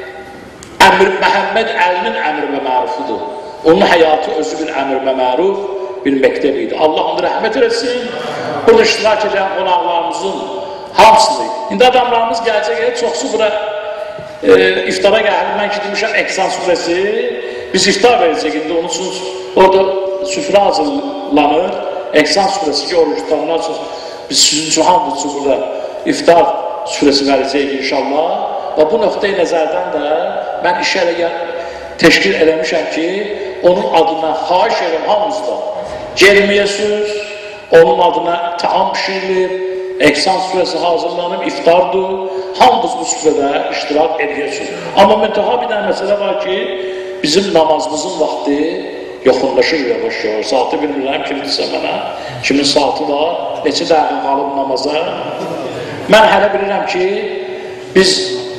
əmr Məhəmməd Əlinin əmr-i mərufudur. Onun həyatı özü bir əmr-i məruf, bir məktəb idi. Allah onu rəhmət etsin. Burada iştirak edən qonaqlarımızın hamısını. İndi adamlarımız gələcək, çoxsu bura e, iftara gəlir. Mən ki, demişəm, Əksan surəsi, biz iftar verəcək indi, onun üçün orada süfrə hazırlanır. Əksan surəsi ki, oruç tutanlar üçün, biz sizin üçün hamı üçün burada iftar surəsi verəcəyik inşallah. Və bu nöqtəyi nəzərdən də mən iş elə təşkil eləmişəm ki, onun adına xahiş edirəm hamımızda. Gelməyəsiniz, onun adına taam pişirilir, Əksan surəsi hazırlanıb, iftardır, hamımız bu süfrədə iştirak edirsiniz. Amma müntəha bir dənə məsələ var ki, bizim namazımızın vaxtı yoxunlaşır yavaş-yavaş. Saatı bilmirəm, kimdirsə mənə, kimin saatı var, neçə dəqiqə qalıb namaza. Mən hələ bilirəm ki, biz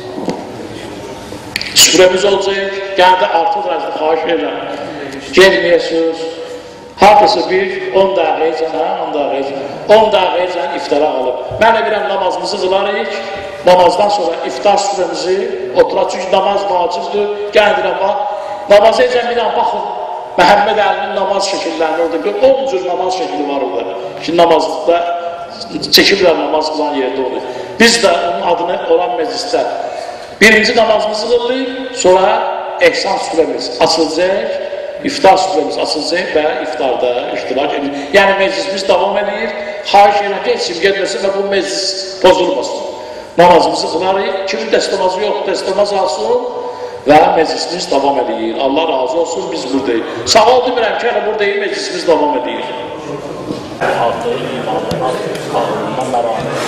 süfrəmiz olacaq, gəldə artıq rəzdə xahiş edirəm, gelməyəsiniz. Hardasa bir on dəqiqəyəcən, hə, on dəqiqəyəcən, on dəqiqəyəcən iftara alıb. Mən də biləm, namazımızı qılarıq, namazdan sonra iftar süfrəmizi oturaq, çünki namaz vacibdir, gəldirəm, bax, namaza ecən bir dənə baxın, Məhəmməd Əlinin namaz şəkillərini orada, on cür namaz şəkili var orada ki, namazda çəkiblər namaz qılan yerdə olur. Biz də onun adını olan məclisdə birinci namazımızı qılıyıq, sonra Əksan süfrəmiz açılacaq, iftar süfrəmiz açılacaq və iftarda iştirak edir. Yəni məclisimiz davam edir, xahiş edirəm ki, heç kim getməsin və bu meclis pozulmasın. namazımızı qılarıq. Kimin dəstəmazı yox, dəstəmaz alsın və məclisimiz davam edir. Allah razı olsun, biz buradayıq. Sağ ol demirəm ki, hələ buradayıq, məclisimiz davam edir. Artıq imandan, qanundan məramət,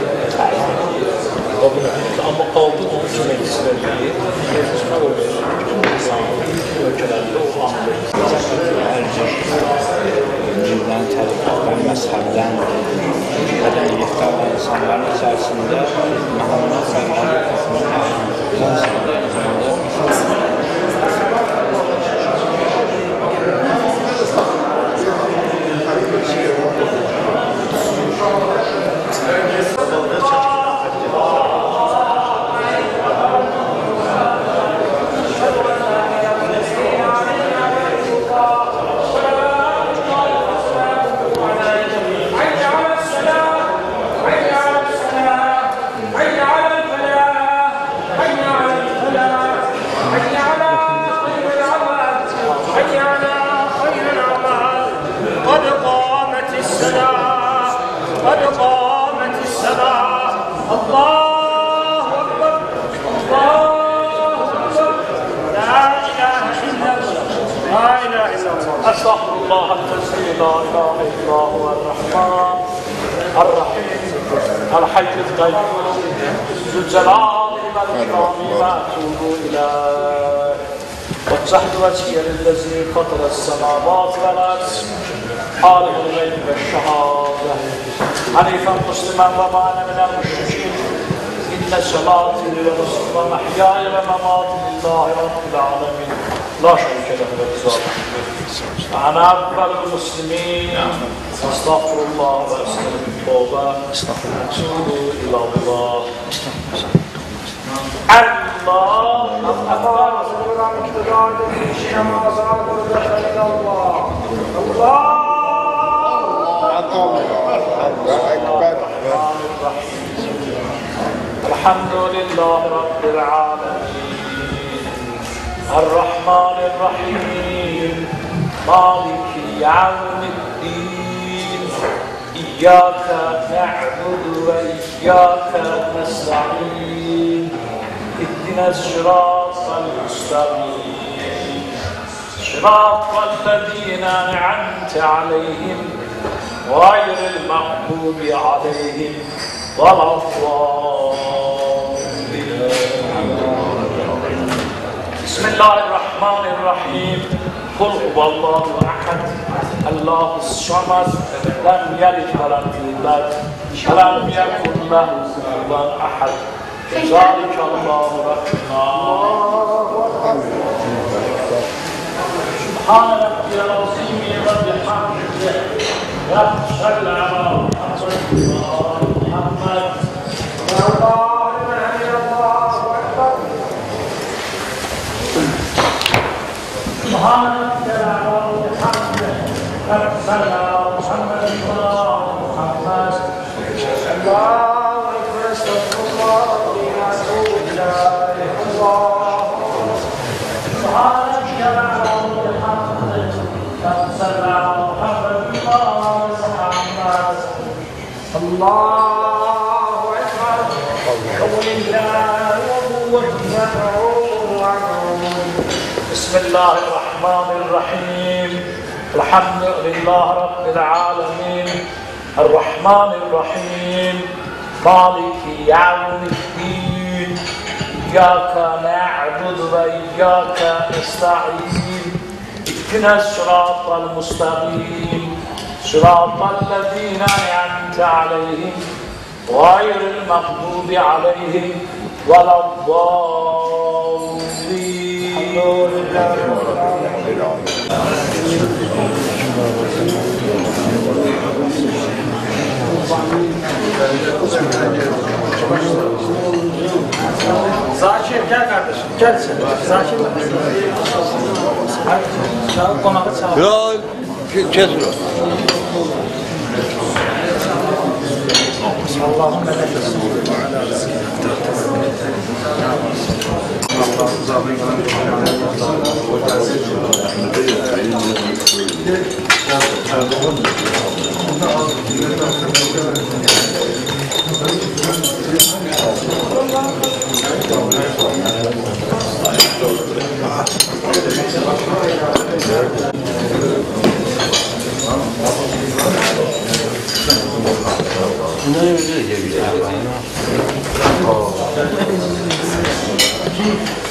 amma qaldı onun üçün meclislər deyil. Meclismə olur. Ölkələrdə o anlayır. Dindən, təriflərdən, məzhəbdən, mədəniyyətdən və insanların içərisində Məhəmməd sallallahu əleyhi və səlləm أستغفر الله الذي لا إله إلا هو الرحمن الرحيم الحي القيوم ذو الجلال والإكرام وأتوب إليه وجهت وجهي للذي فطر السماوات والأرض عالم الغيب والشهادة حنيفا مسلما وما أنا من المشركين إن صلاتي ونسكي ومحياي ومماتي لله رب العالمين لا شريك له وبذلك أنا أكبر المسلمين أستغفر الله وأستغفر التوبة أتوب إلى الله الله أكبر الحمد لله رب العالمين الرحمن الرحيم مالك يوم الدين إياك نعبد وإياك نستعين اهدنا الصراط المستقيم صراط الذين أنعمت عليهم غير المغضوب عليهم ولا الضالين. بسم الله الرحمن الرحيم قل هو الله أحد الله الصمد لم يلد ولم يولد ولم يكن له كفوا أحد ذلك الله ربنا سبحان ربي العظيم وبحمده رب صل على محمد سبحان ربي العظيم وبحمده رب صل على محمد الله محمد الله أكبر استغفر الله وأتوب إليه الله سبحان ربي العظيم وبحمده رب صل على محمد الله محمد الله أكبر قول الله وقوته بسم الله الرحمن الرحيم الحمد لله رب العالمين الرحمن الرحيم مالك يوم الدين إياك نعبد وإياك نستعين اهدنا الصراط المستقيم صراط الذين أنعمت عليهم غير المغضوب عليهم ولا الضالين. Zakir gel kardeşim, gel sen. Zakir mi? Hadi, konağı çağır. Yok, kesin o. Allah'ın melekesi. Allah'ın Ne